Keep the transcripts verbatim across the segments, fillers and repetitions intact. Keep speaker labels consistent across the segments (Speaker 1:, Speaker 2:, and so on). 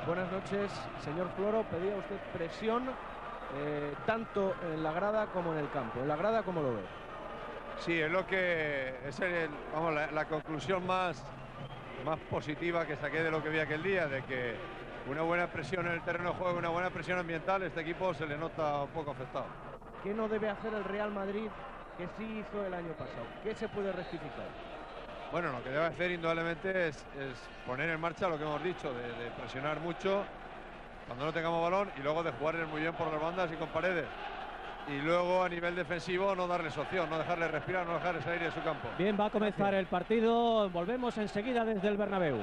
Speaker 1: Buenas noches, señor Floro. Pedía usted presión eh, tanto en la grada como en el campo. ¿En la grada cómo lo ve?
Speaker 2: Sí, es lo que es el, vamos, la, la conclusión más, más positiva que saqué de lo que vi aquel día, de que una buena presión en el terreno de juego, una buena presión ambiental, este equipo se le nota un poco afectado.
Speaker 1: ¿Qué no debe hacer el Real Madrid que sí hizo el año pasado? ¿Qué se puede rectificar?
Speaker 2: Bueno, lo que debe hacer indudablemente es, es poner en marcha lo que hemos dicho, de, de presionar mucho cuando no tengamos balón y luego de jugar muy bien por las bandas y con Paredes. Y luego a nivel defensivo no darles opción, no dejarle respirar, no dejarle salir de su campo.
Speaker 3: Bien, va a comenzar el partido. Volvemos enseguida desde el Bernabéu.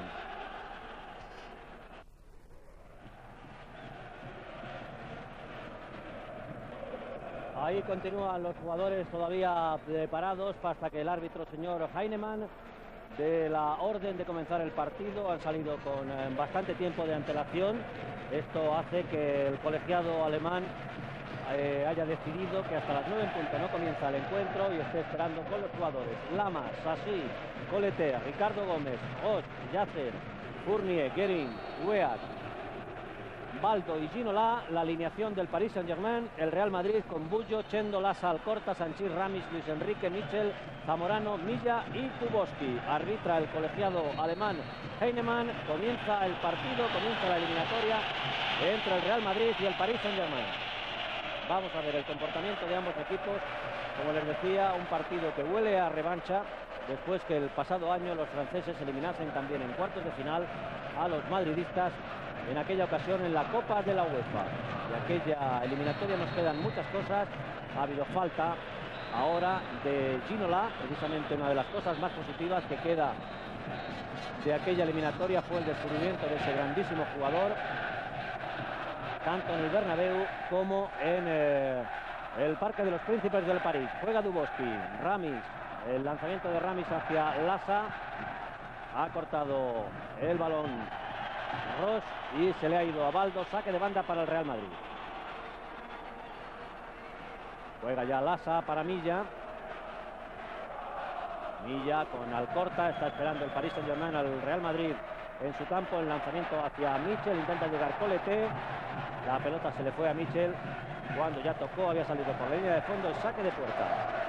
Speaker 3: Ahí continúan los jugadores todavía preparados hasta que el árbitro, señor Heinemann, dé la orden de comenzar el partido. Han salido con eh, bastante tiempo de antelación. Esto hace que el colegiado alemán eh, haya decidido que hasta las nueve en punto no comienza el encuentro y esté esperando con los jugadores Lamas, Sassi, Colete, Ricardo Gómez, Ost, Yasser, Fournier, Guerin, Weah, Baldo y Ginola. La alineación del Paris Saint-Germain, el Real Madrid con Bullo, Chendo, Lasa, Alcorta, Sanchís, Ramis, Luis Enrique, Michel, Zamorano, Milla y Kuboski. Arbitra el colegiado alemán Heinemann. Comienza el partido, comienza la eliminatoria entre el Real Madrid y el Paris Saint-Germain. Vamos a ver el comportamiento de ambos equipos. Como les decía, un partido que huele a revancha después que el pasado año los franceses eliminasen también en cuartos de final a los madridistas en aquella ocasión en la Copa de la UEFA. De aquella eliminatoria nos quedan muchas cosas. Ha habido falta ahora de Ginola. Precisamente una de las cosas más positivas que queda de aquella eliminatoria fue el descubrimiento de ese grandísimo jugador, tanto en el Bernabéu como en eh, el Parque de los Príncipes del París. Juega Duboski, Ramis, el lanzamiento de Ramis hacia Lasa. Ha cortado el balón Ross y se le ha ido a Baldo. Saque de banda para el Real Madrid. Juega ya Lasa para Milla. Milla con Alcorta. Está esperando el Paris Saint-Germain al Real Madrid en su campo. El lanzamiento hacia Michel. Intenta llegar Colete. La pelota se le fue a Michel cuando ya tocó. Había salido por la línea de fondo. El saque de puerta.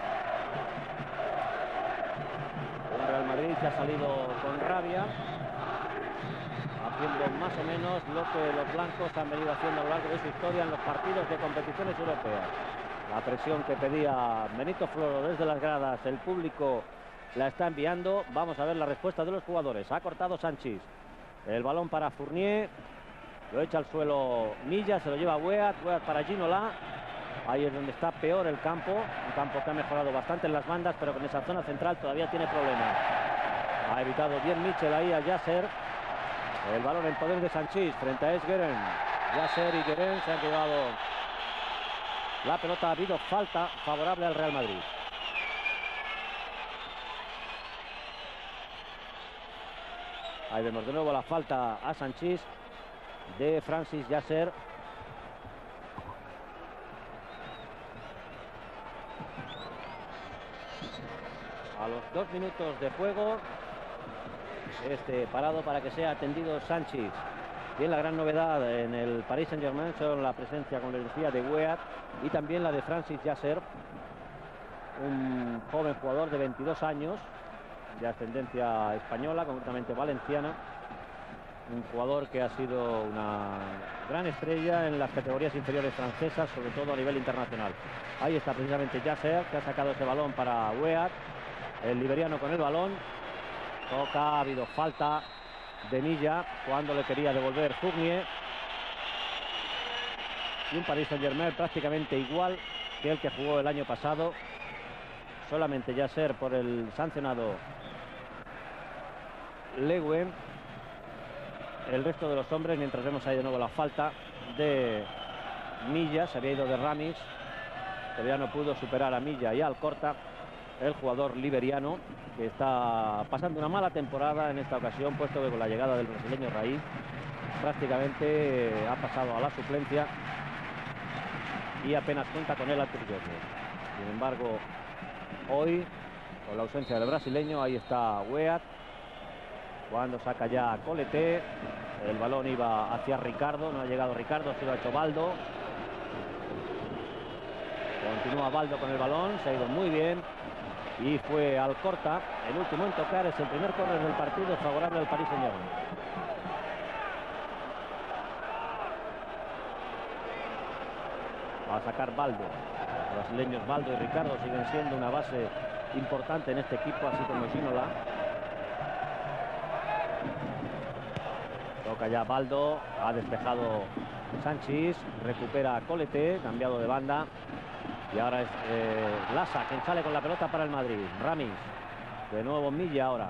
Speaker 3: El Real Madrid que ha salido con rabia, haciendo más o menos lo que los blancos han venido haciendo a lo largo de su historia en los partidos de competiciones europeas. La presión que pedía Benito Floro desde las gradas, el público la está enviando. Vamos a ver la respuesta de los jugadores. Ha cortado Sanchís. El balón para Fournier. Lo echa al suelo Milla, se lo lleva Weah. Weah para Ginola. Ahí es donde está peor el campo. Un campo que ha mejorado bastante en las bandas, pero con esa zona central todavía tiene problemas. Ha evitado bien Michel ahí a Yasser. El balón en poder de Sanchís frente a Esgueren. Yasser y Guerin se han llevado la pelota. Ha habido falta favorable al Real Madrid. Ahí vemos de nuevo la falta a Sanchís de Francis Yasser. A los dos minutos de juego, este parado para que sea atendido Sanchís. Bien, la gran novedad en el Paris Saint-Germain son la presencia, como les decía, de Weah y también la de Francis Yasser, un joven jugador de veintidós años, de ascendencia española, concretamente valenciana. Un jugador que ha sido una gran estrella en las categorías inferiores francesas, sobre todo a nivel internacional. Ahí está precisamente Yasser, que ha sacado ese balón para Weah. El liberiano con el balón. Toca, ha habido falta de Milla cuando le quería devolver Fournier. Y un Paris Saint-Germain prácticamente igual que el que jugó el año pasado. Solamente Yasser por el sancionado Legue. El resto de los hombres, mientras vemos ahí de nuevo la falta de Milla, se había ido de Ramis. Todavía no pudo superar a Milla y a Alcorta, el jugador liberiano, que está pasando una mala temporada en esta ocasión, puesto que con la llegada del brasileño Raí prácticamente ha pasado a la suplencia y apenas cuenta con él Artur Jorge. Sin embargo, hoy, con la ausencia del brasileño, ahí está Weah, cuando saca ya a Colete. El balón iba hacia Ricardo, no ha llegado Ricardo, se lo ha hecho Baldo. Continúa Baldo con el balón, se ha ido muy bien. Y fue Alcorta, el último en tocar, es el primer córner del partido favorable al Paris Saint-Germain. Va a sacar Baldo. Los brasileños Baldo y Ricardo siguen siendo una base importante en este equipo, así como Ginola. Toca ya Baldo, ha despejado Sánchez, recupera Colete, cambiado de banda. Y ahora es eh, Lasa quien sale con la pelota para el Madrid. Ramis, de nuevo Milla ahora.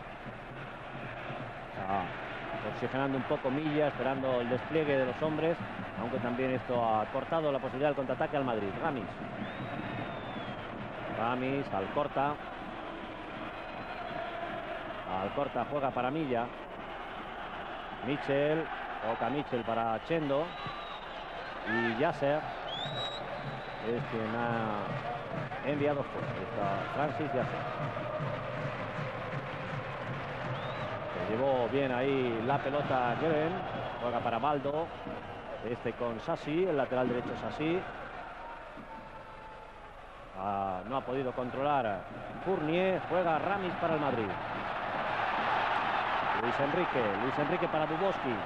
Speaker 3: Está oxigenando un poco Milla, esperando el despliegue de los hombres, aunque también esto ha cortado la posibilidad del contraataque al Madrid. Ramis. Ramis, Alcorta. Alcorta juega para Milla. Michel, toca Michel para Chendo. Y Yasser es quien ha enviado fuera. Está Francis Yasser. Se llevó bien ahí la pelota Geren. Juega para Baldo. Este con Sassi, el lateral derecho Sassi. Ah, no ha podido controlar Fournier. Juega Ramis para el Madrid. Luis Enrique. Luis Enrique para Duboski.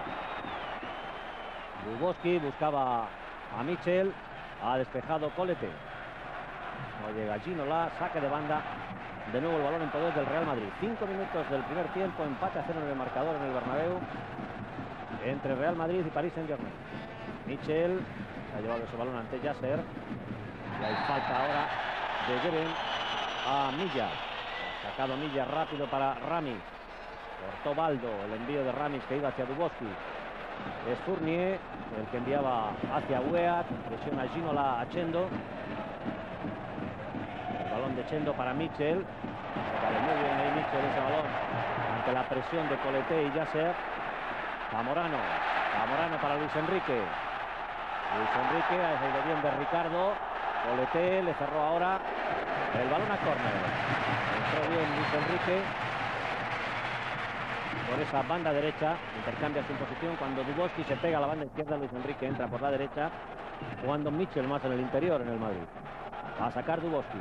Speaker 3: Duboski buscaba a Michel. Ha despejado Colete. No llega Ginola. Saque de banda. De nuevo el balón en poder del Real Madrid. Cinco minutos del primer tiempo. Empate a cero en el marcador en el Bernabéu. Entre Real Madrid y Paris Saint-Germain. Michel ha llevado ese balón ante Yasser. Y hay falta ahora de Geren a Milla. Ha sacado Milla rápido para Ramis. Cortó Baldo. El envío de Ramis que iba hacia Duboski. Es Fournier el que enviaba hacia Weah. Presiona Ginola a Chendo. El balón de Chendo para Michel. Vale muy bien ahí Michel ese balón. Ante la presión de Colete y Yasser. Zamorano. Zamorano para Luis Enrique. Luis Enrique ha salido bien de Ricardo. Colete le cerró ahora el balón a córner. Entró bien Luis Enrique. Por esa banda derecha, intercambia su posición. Cuando Duboski se pega a la banda izquierda, Luis Enrique entra por la derecha, jugando Michel más en el interior en el Madrid. Va a sacar Duboski.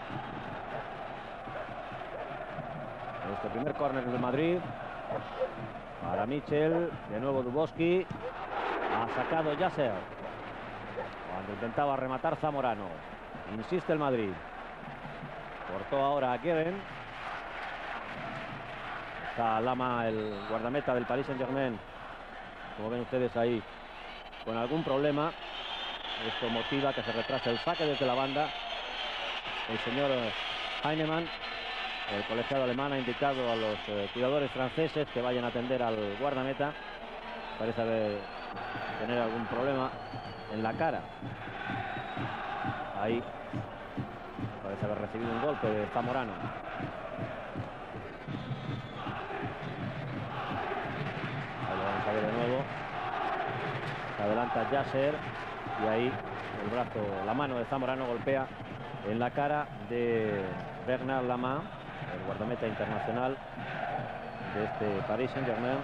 Speaker 3: Este primer córner del Madrid. Para Michel, de nuevo Duboski. Ha sacado Yasser. Cuando intentaba rematar Zamorano. Insiste el Madrid. Cortó ahora a Geren. Está Lama, el guardameta del Paris Saint-Germain, como ven ustedes ahí, con algún problema. Esto motiva que se retrase el saque desde la banda. El señor Heinemann, el colegiado alemán, ha indicado a los eh, cuidadores franceses que vayan a atender al guardameta. Parece haber, tener algún problema en la cara. Ahí parece haber recibido un golpe de Zamorano. Vamos a ver de nuevo. Se adelanta Yasser y ahí el brazo, la mano de Zamorano golpea en la cara de Bernard Lama, el guardameta internacional de este Paris Saint-Germain,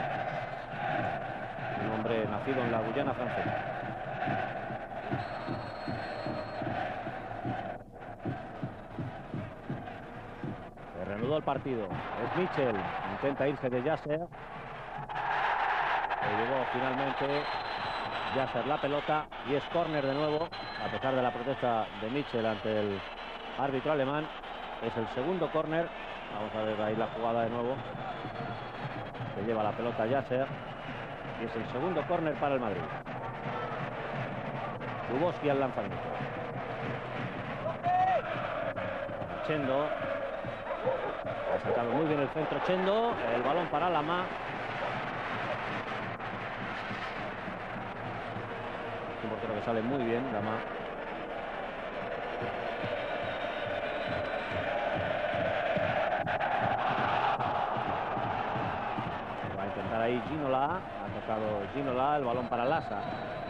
Speaker 3: un hombre nacido en la Guyana francesa. Se reanudó el partido. Es Michel, intenta irse de Yasser. Le llegó finalmente Yasser la pelota y es córner de nuevo, a pesar de la protesta de Michel ante el árbitro alemán. Es el segundo córner. Vamos a ver ahí la jugada de nuevo. Se lleva la pelota Yasser y es el segundo córner para el Madrid. Duboski al lanzamiento. Chendo. Ha sacado muy bien el centro Chendo. El balón para Lama. Un portero que sale muy bien, Lama. Va a intentar ahí Ginola. Ha tocado Ginola, el balón para Lasa.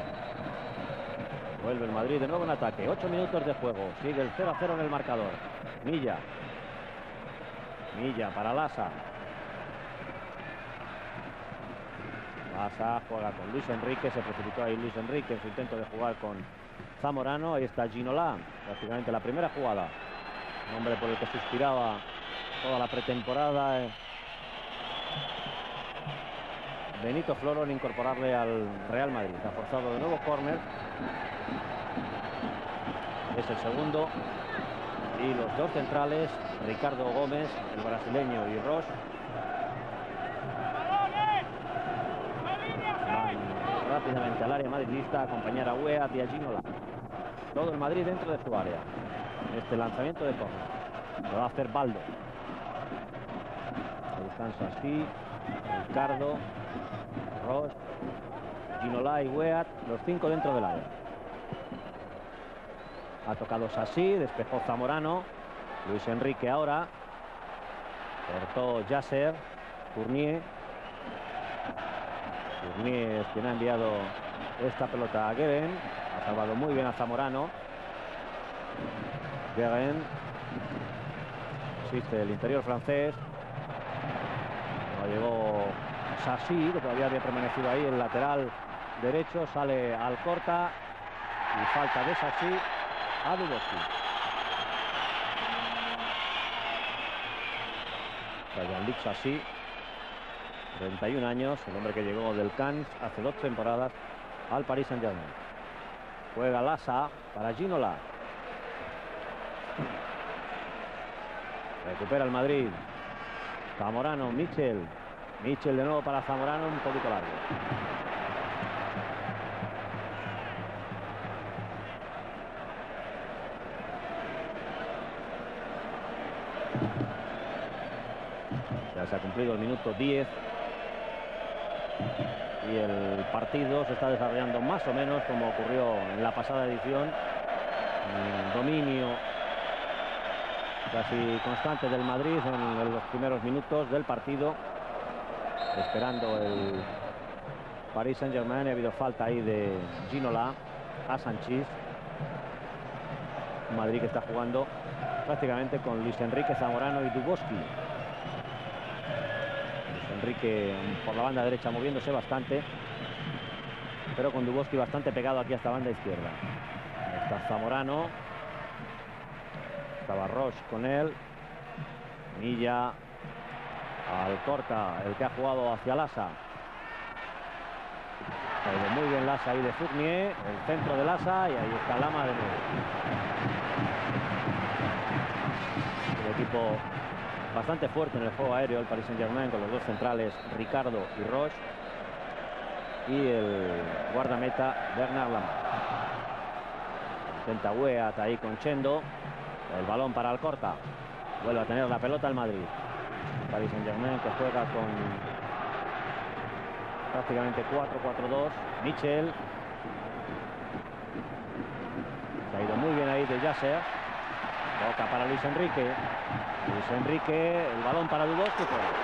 Speaker 3: Vuelve el Madrid de nuevo en ataque. Ocho minutos de juego. Sigue el cero a cero en el marcador. Milla. Milla para Lasa. Lasa juega con Luis Enrique, se precipitó ahí Luis Enrique en su intento de jugar con Zamorano. Ahí está Ginola, prácticamente la primera jugada. Un hombre por el que suspiraba toda la pretemporada. Benito Floro en incorporarle al Real Madrid. Ha forzado de nuevo córner. Es el segundo. Y los dos centrales, Ricardo Gómez, el brasileño, y Ross, van rápidamente al área madridista a acompañar a Weah y a Ginola. Todo el Madrid dentro de su área. Este lanzamiento de córner lo va a hacer Baldo. Descansa así. Ricardo, Ross, Ginola y Weah, los cinco dentro del área. Ha tocado Sassi, despejó Zamorano. Luis Enrique ahora. Cortó Yasser. Fournier. Fournier es quien ha enviado esta pelota a Guerin. Ha salvado muy bien a Zamorano. Guerin. Existe el interior francés. No llegó Sassi, que todavía había permanecido ahí. El lateral derecho sale al corta. Y falta de Sassi a Dubovsky. Jean-Luc Sassi, treinta y un años, el hombre que llegó del Cannes hace dos temporadas al Paris Saint-Germain. Juega Lasa para Ginola. Recupera el Madrid. Zamorano, Michel. Michel de nuevo para Zamorano, un poquito largo. Ya se ha cumplido el minuto diez y el partido se está desarrollando más o menos como ocurrió en la pasada edición. Un dominio casi constante del Madrid en los primeros minutos del partido, esperando el Paris Saint-Germain. Ha habido falta ahí de Ginola a Sanchís. Un Madrid que está jugando prácticamente con Luis Enrique, Zamorano y Dubovsky. Enrique por la banda derecha moviéndose bastante, pero con Dubovsky bastante pegado aquí a esta banda izquierda. Está Zamorano, estaba Roche con él, Milla al corta, el que ha jugado hacia Lasa. Ha ido muy bien Lasa ahí de Fournier, el centro de Lasa, y ahí está Lama de nuevo. El equipo bastante fuerte en el juego aéreo, el Paris Saint-Germain, con los dos centrales Ricardo y Roche, y el guardameta Bernard Lama. Intenta Weah ahí con Chendo. El balón para Alcorta. Vuelve a tener la pelota el Madrid. El Paris Saint-Germain que juega con prácticamente cuatro cuatro dos. Michel. Se ha ido muy bien ahí de Yasser. Toca para Luis Enrique. Luis Enrique, el balón para Dubovsky.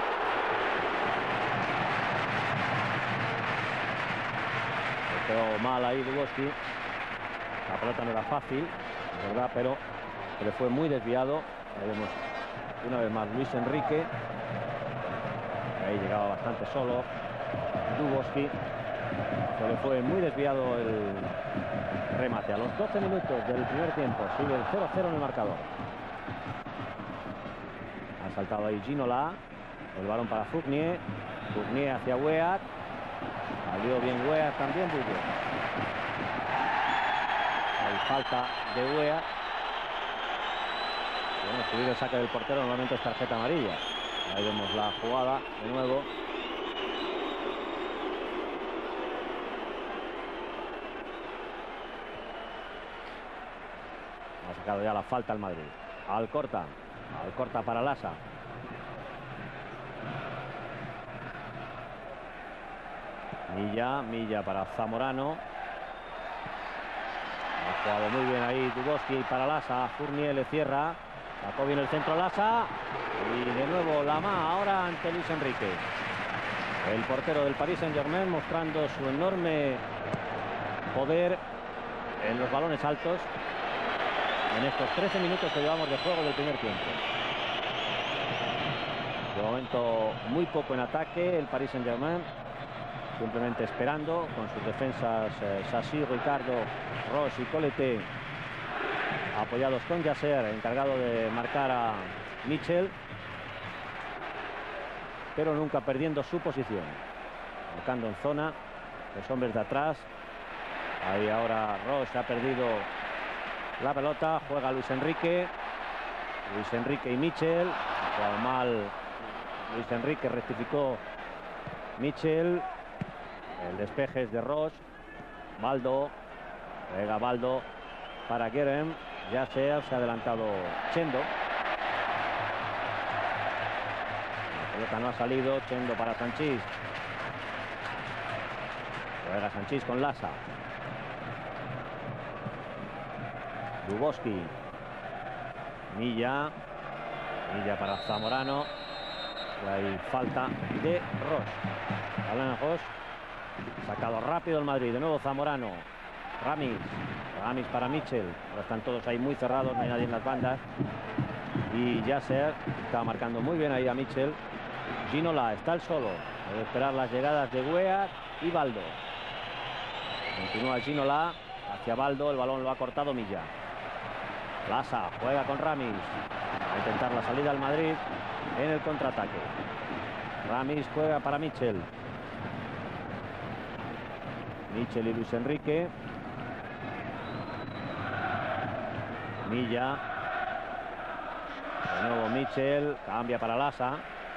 Speaker 3: Se quedó mal ahí Dubovsky. La pelota no era fácil, es verdad, pero le fue muy desviado. Ahí vemos una vez más Luis Enrique. Ahí llegaba bastante solo Dubovsky. Se le fue muy desviado el remate. A los doce minutos del primer tiempo sigue el cero cero en el marcador. Ha saltado ahí Ginola. El balón para Fournier. Fournier hacia Weah. Salió bien Weah también. Muy bien. Hay falta de Weah. Bueno, subir el saque del portero normalmente es tarjeta amarilla. Ahí vemos la jugada de nuevo. Ha sacado ya la falta al Madrid. Alcorta. Alcorta para Lasa. Milla. Milla para Zamorano. Ha jugado muy bien ahí Dubovsky para Lasa. Fournier le cierra. Sacó bien el centro Lasa. Y de nuevo Lama ahora ante Luis Enrique. El portero del Paris Saint-Germain mostrando su enorme poder en los balones altos en estos trece minutos que llevamos de juego del primer tiempo. De momento muy poco en ataque el Paris Saint-Germain. simplemente esperando con sus defensas eh, Sassi, Ricardo, Roche y Colete, apoyados con Yasser, encargado de marcar a Mitchell, pero nunca perdiendo su posición, marcando en zona los hombres de atrás. Ahí ahora Roche ha perdido la pelota, juega Luis Enrique, Luis Enrique y Mitchell, ha jugado mal Luis Enrique, rectificó Mitchell, el despeje es de Roche, Baldo, juega Baldo para Guerem, ya se ha adelantado Chendo, la pelota no ha salido, Chendo para Sanchís, juega Sanchís con Lasa, Duboski, Milla, Milla para Zamorano, y hay falta de Roche. Alain Roche, sacado rápido el Madrid, de nuevo Zamorano, Ramis, Ramis para Mitchell, ahora están todos ahí muy cerrados, no hay nadie en las bandas, y Yasser está marcando muy bien ahí a Mitchell. Ginola está el solo, debe esperar las llegadas de Weah y Baldo. Continúa Ginola hacia Baldo, el balón lo ha cortado Milla. Lasa juega con Ramis, a intentar la salida al Madrid en el contraataque. Ramis juega para Mitchell. Mitchell y Luis Enrique. Milla. De nuevo Mitchell, cambia para Lasa.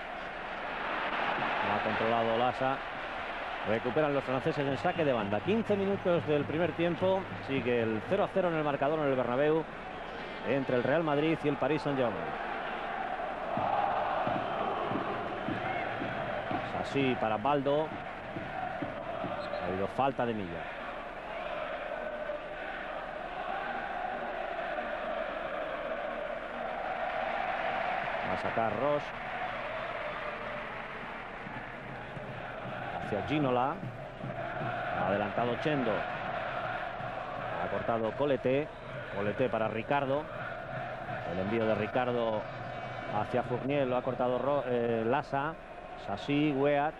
Speaker 3: No ha controlado Lasa. Recuperan los franceses en saque de banda. quince minutos del primer tiempo. Sigue el cero a cero en el marcador en el Bernabéu entre el Real Madrid y el Paris Saint-Germain. Así para Baldo. Ha habido falta de Milla. Va a sacar Roche. Hacia Ginola. Ha adelantado Chendo. Ha cortado Colete. Colete para Ricardo. El envío de Ricardo hacia Fournier lo ha cortado Ro eh, Lasa. Sassi, Weah.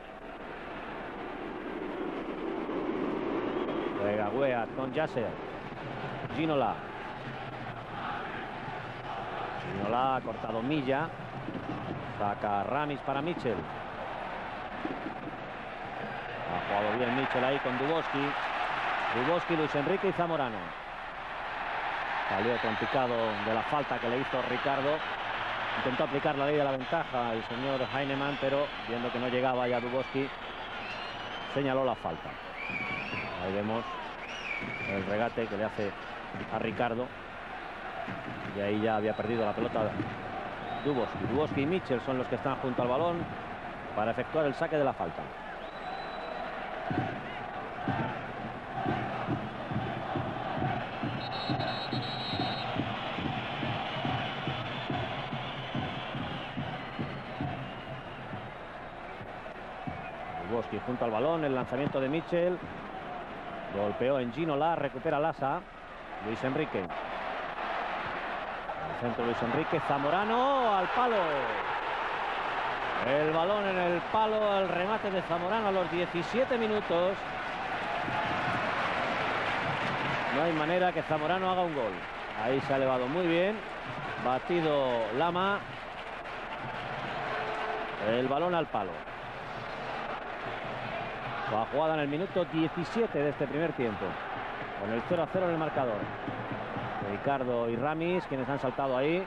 Speaker 3: Juega Weah con Yasser. Ginola. Ginola ha cortado Milla. Saca Ramis para Mitchell. Ha jugado bien Mitchell ahí con Duboski. Duboski, Luis Enrique y Zamorano. Salió trompicado de la falta que le hizo Ricardo. Intentó aplicar la ley de la ventaja el señor Heinemann, pero viendo que no llegaba ya Duboski, señaló la falta. Ahí vemos el regate que le hace a Ricardo. Y ahí ya había perdido la pelota Duboski. Duboski y Mitchell son los que están junto al balón para efectuar el saque de la falta. Duboski junto al balón, el lanzamiento de Mitchell. Golpeó en Ginola, recupera Lasa. Luis Enrique. El centro Luis Enrique, Zamorano al palo. El balón en el palo, el remate de Zamorano a los diecisiete minutos. No hay manera que Zamorano haga un gol. Ahí se ha elevado muy bien. Batido Lama. El balón al palo. La jugada en el minuto diecisiete de este primer tiempo. Con el cero a cero en el marcador. Ricardo y Ramis, quienes han saltado ahí.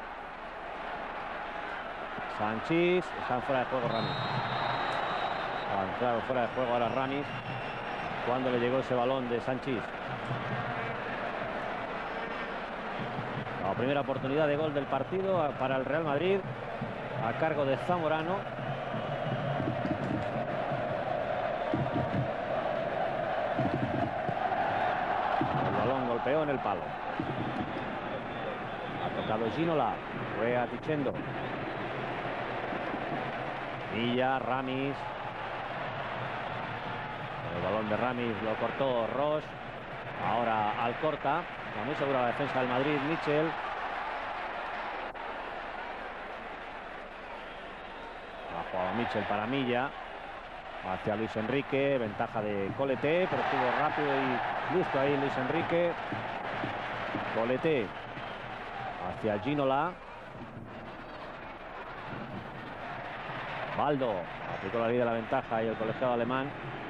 Speaker 3: Sanchís, están fuera de juego Ramis. Ah, claro, fuera de juego ahora Ramis. Cuando le llegó ese balón de Sanchís. La primera oportunidad de gol del partido para el Real Madrid, a cargo de Zamorano. El balón golpeó en el palo. Ha tocado Ginola. Fue a Tichendo. Villa, Ramis. El balón de Ramis lo cortó Roche. Ahora Alcorta. Está muy segura la defensa del Madrid. Mitchell. Ha jugado Mitchell para Milla. hacia Luis Enrique, ventaja de Colete, pero estuvo rápido y listo ahí Luis Enrique. Colete hacia Ginola. Baldo aplicó la ley de la ventaja y el colegiado alemán.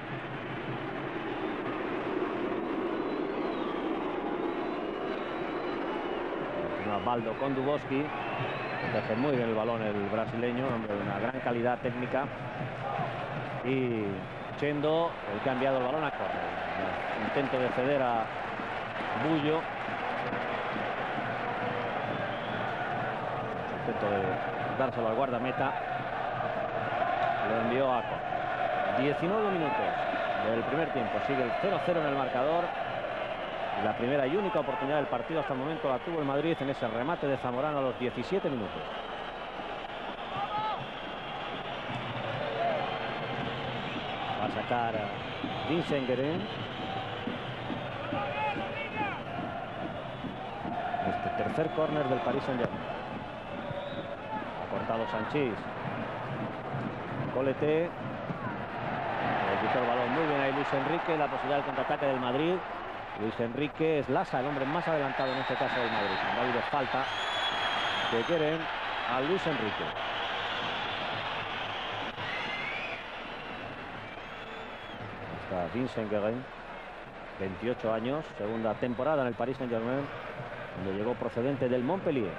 Speaker 3: Continúa Baldo con Dubowski. Protege muy bien el balón el brasileño, hombre de una gran calidad técnica. Y Chendo, el que ha enviado el balón a córner. Intento de ceder a Bullo. Intento de dárselo al guardameta. Lo envió a córner. diecinueve minutos del primer tiempo. Sigue el cero a cero en el marcador. La primera y única oportunidad del partido hasta el momento la tuvo el Madrid en ese remate de Zamorano a los diecisiete minutos. Va a sacar Vincent Guerin. Este tercer córner del Paris Saint-Germain. Ha cortado Sanchís. Colete. Le quitó el balón muy bien ahí Luis Enrique. La posibilidad del contraataque del Madrid. Luis Enrique es Lasa, el hombre más adelantado en este caso del Madrid. Ha habido falta que quieren a Luis Enrique. Está Vincent Guerin, veintiocho años, segunda temporada en el Paris Saint-Germain, donde llegó procedente del Montpellier.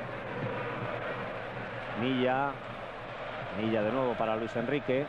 Speaker 3: Milla, Milla de nuevo para Luis Enrique.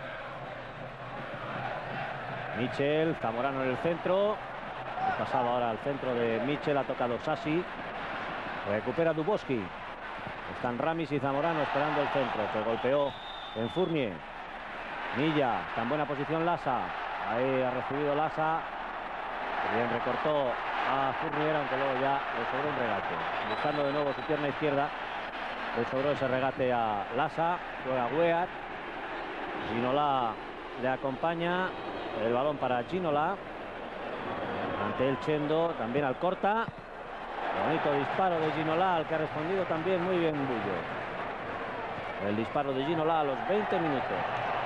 Speaker 3: Michel, Zamorano en el centro. Pasaba ahora al centro de Michel, ha tocado Sassi. Recupera Dubowski. Están Ramis y Zamorano esperando el centro, que golpeó en Fournier. Milla, está en buena posición Lasa. Ahí ha recibido Lasa. Bien recortó a Fournier, aunque luego ya le sobró un regate. Buscando de nuevo su pierna izquierda. Le sobró ese regate a Lasa. Juega Weah. Ginola le acompaña. El balón para Ginola. Ante el Chendo, también al corta. Bonito disparo de Ginola, al que ha respondido también muy bien Bullo. El disparo de Ginola a los veinte minutos.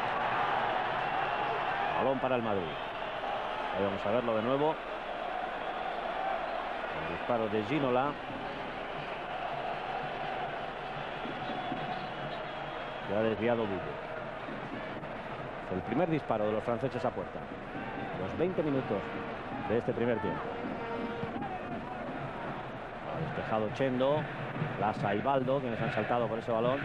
Speaker 3: Balón para el Madrid. Ahí vamos a verlo de nuevo. El disparo de Ginola. Que ha desviado Bullo. El primer disparo de los franceses a puerta. Los veinte minutos de este primer tiempo. Ha despejado Chendo, Lasa y Baldo, quienes han saltado por ese balón.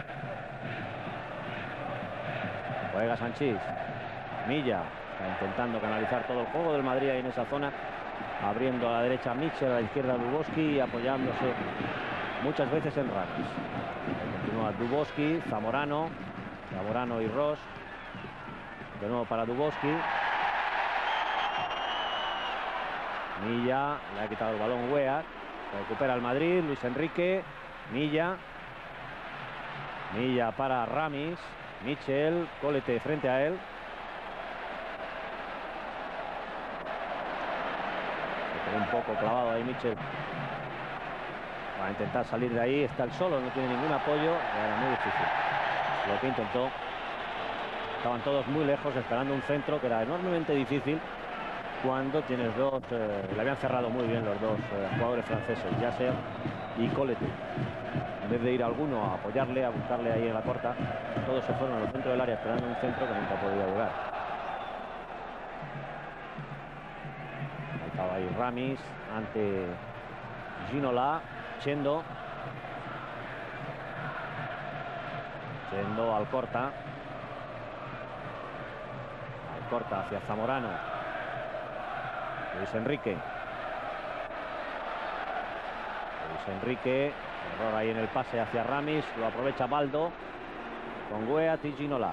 Speaker 3: Juega Sanchís. Milla está intentando canalizar todo el juego del Madrid ahí en esa zona, abriendo a la derecha Michel, a la izquierda Dubowski y apoyándose muchas veces en Ramis. Continúa Dubowski, Zamorano, Zamorano y Ross. De nuevo para Dubowski. Milla, le ha quitado el balón Weah. Recupera el Madrid, Luis Enrique. Milla. Milla para Ramis. Michel, Colete frente a él. Se quedó un poco clavado ahí Michel. Va a intentar salir de ahí. Está el solo, no tiene ningún apoyo. Era muy difícil lo que intentó. Estaban todos muy lejos esperando un centro que era enormemente difícil cuando tienes dos, eh, le habían cerrado muy bien los dos eh, jugadores franceses, Yasser y Colete. En vez de ir a alguno a apoyarle, a buscarle ahí en la corta, todos se fueron al centro del área esperando un centro que nunca podía llegar. Ahí estaba ahí Ramis ante Ginola. Chendo. Chendo al corta. Al corta hacia Zamorano. Luis Enrique. Luis Enrique. Error ahí en el pase hacia Ramis. Lo aprovecha Baldo. Con Weah y Ginola.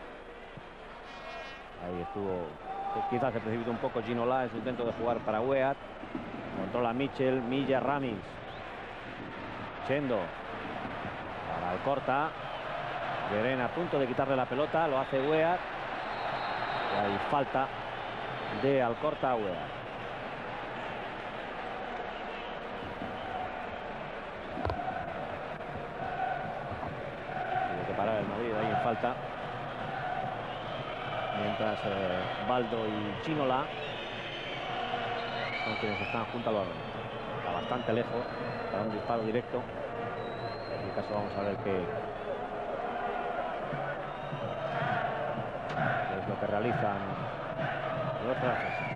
Speaker 3: Ahí estuvo. Quizás se precipitó un poco Ginola en su intento de jugar para Weah. Controla Michel. Milla, Ramis. Chendo. Para el corta. Guerin a punto de quitarle la pelota. Lo hace Weah. Y hay falta de Alcorta a Weah. Tiene que parar el Madrid ahí en falta. mientras eh, Baldo y Ginola son quienes están junto al balón. Está bastante lejos para un disparo directo. En este caso vamos a ver qué es lo que realizan los franceses.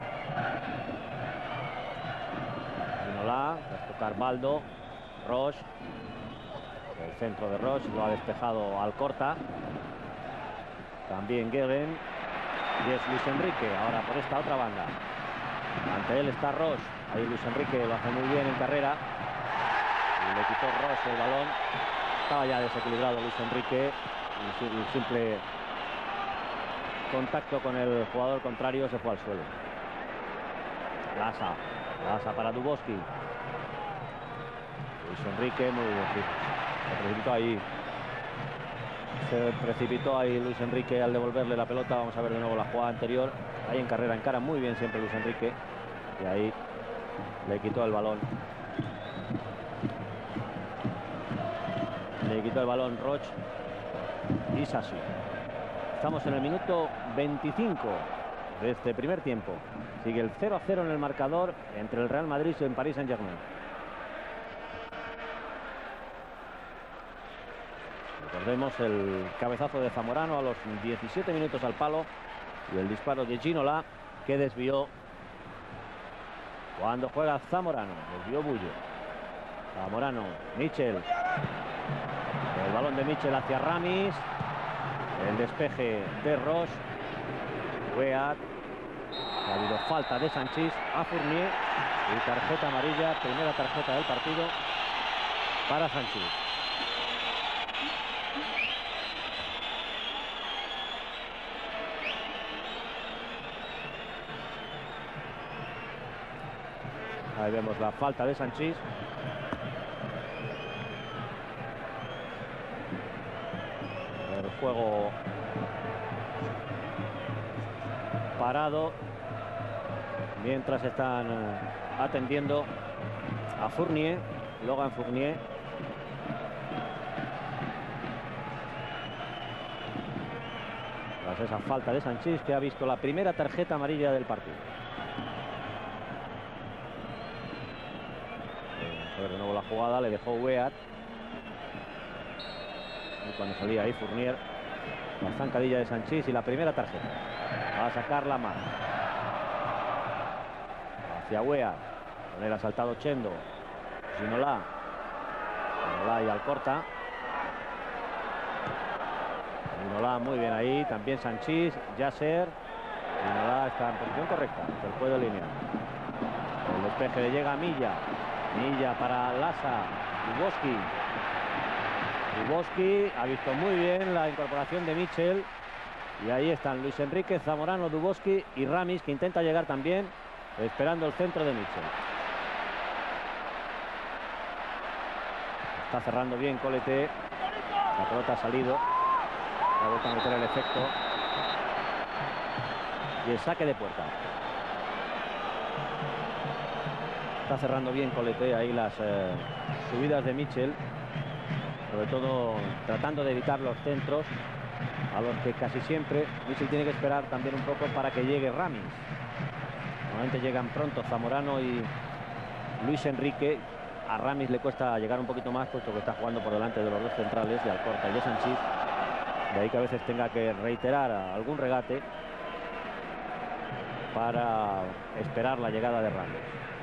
Speaker 3: Ginola, tras tocar Baldo, Roche, el centro de Roche, lo ha despejado Alcorta. También Guerin, y es Luis Enrique, ahora por esta otra banda. Ante él está Roche, ahí Luis Enrique lo hace muy bien en carrera. Y le quitó Roche el balón. Estaba ya desequilibrado Luis Enrique. Y el simple contacto con el jugador contrario se fue al suelo. Lasa, Lasa para Dubowski. Luis Enrique, muy bien. Se precipitó ahí. Se precipitó ahí Luis Enrique al devolverle la pelota. Vamos a ver de nuevo la jugada anterior. Ahí en carrera, encara muy bien siempre Luis Enrique. Y ahí le quitó el balón. Le quitó el balón Roche y Sassi. Estamos en el minuto veinticinco de este primer tiempo. Sigue el cero a cero en el marcador entre el Real Madrid y el Paris Saint-Germain. Recordemos el cabezazo de Zamorano a los diecisiete minutos al palo y el disparo de Ginola que desvió cuando juega Zamorano. Desvió Bullo. Zamorano, Michel. El balón de Michel hacia Ramis. El despeje de Roche. Weah. Ha habido falta de Sanchís a Fournier y tarjeta amarilla, primera tarjeta del partido para Sanchís. Ahí vemos la falta de Sanchís. El juego parado mientras están atendiendo a Fournier, Logan Fournier. Tras esa falta de Sanchís, que ha visto la primera tarjeta amarilla del partido. A ver de nuevo la jugada, le dejó Weah. Y cuando salía ahí Fournier, la zancadilla de Sanchís y la primera tarjeta. Va a sacar la mano. Hacia Weah. Con él ha saltado Chendo. Ginola. Ginola y Alcorta. Ginola muy bien ahí. También Sanchís. Yasser. Ginola está en posición correcta. El juego de línea. El despeje le llega a Milla. Milla para Lasa. Dubowski. Dubowski ha visto muy bien la incorporación de Michel. Y ahí están Luis Enrique, Zamorano, Dubowski y Ramis, que intenta llegar también, esperando el centro de Michel. Está cerrando bien Colete. La pelota ha salido. Ha vuelto a meter el efecto. Y el saque de puerta. Está cerrando bien Colete ahí las eh, subidas de Michel. Sobre todo tratando de evitar los centros a los que casi siempre Michel tiene que esperar también un poco para que llegue Ramis. Normalmente llegan pronto Zamorano y Luis Enrique. A Ramis le cuesta llegar un poquito más, puesto que está jugando por delante de los dos centrales, de Alcorta y de Sanchís. De ahí que a veces tenga que reiterar algún regate para esperar la llegada de Ramis.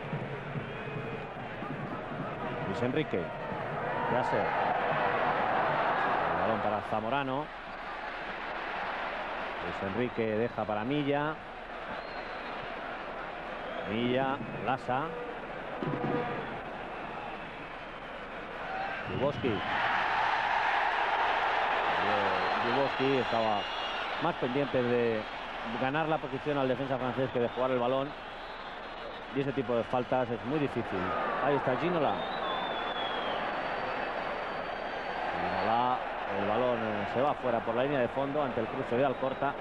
Speaker 3: Luis Enrique. Ya sé. El balón para Zamorano. Luis Enrique deja para Milla. Milla, Lasa. Dubowski. Dubowski estaba más pendiente de ganar la posición al defensa francés que de jugar el balón. Y ese tipo de faltas es muy difícil. Ahí está Ginola. Ginola, el balón se va fuera por la línea de fondo ante el cruce de Alcorta.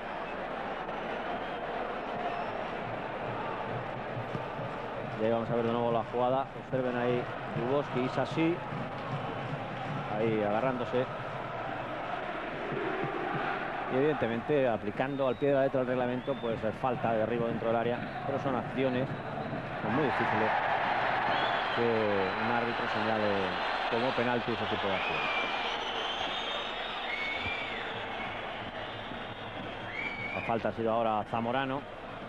Speaker 3: Y ahí vamos a ver de nuevo la jugada. Observen ahí Dubowski y Sassi. Ahí agarrándose. y evidentemente aplicando al pie de la letra del reglamento, pues es falta de derribo dentro del área, pero son acciones son muy difíciles que un árbitro señale como penalti ese tipo de acción. La falta ha sido ahora Zamorano.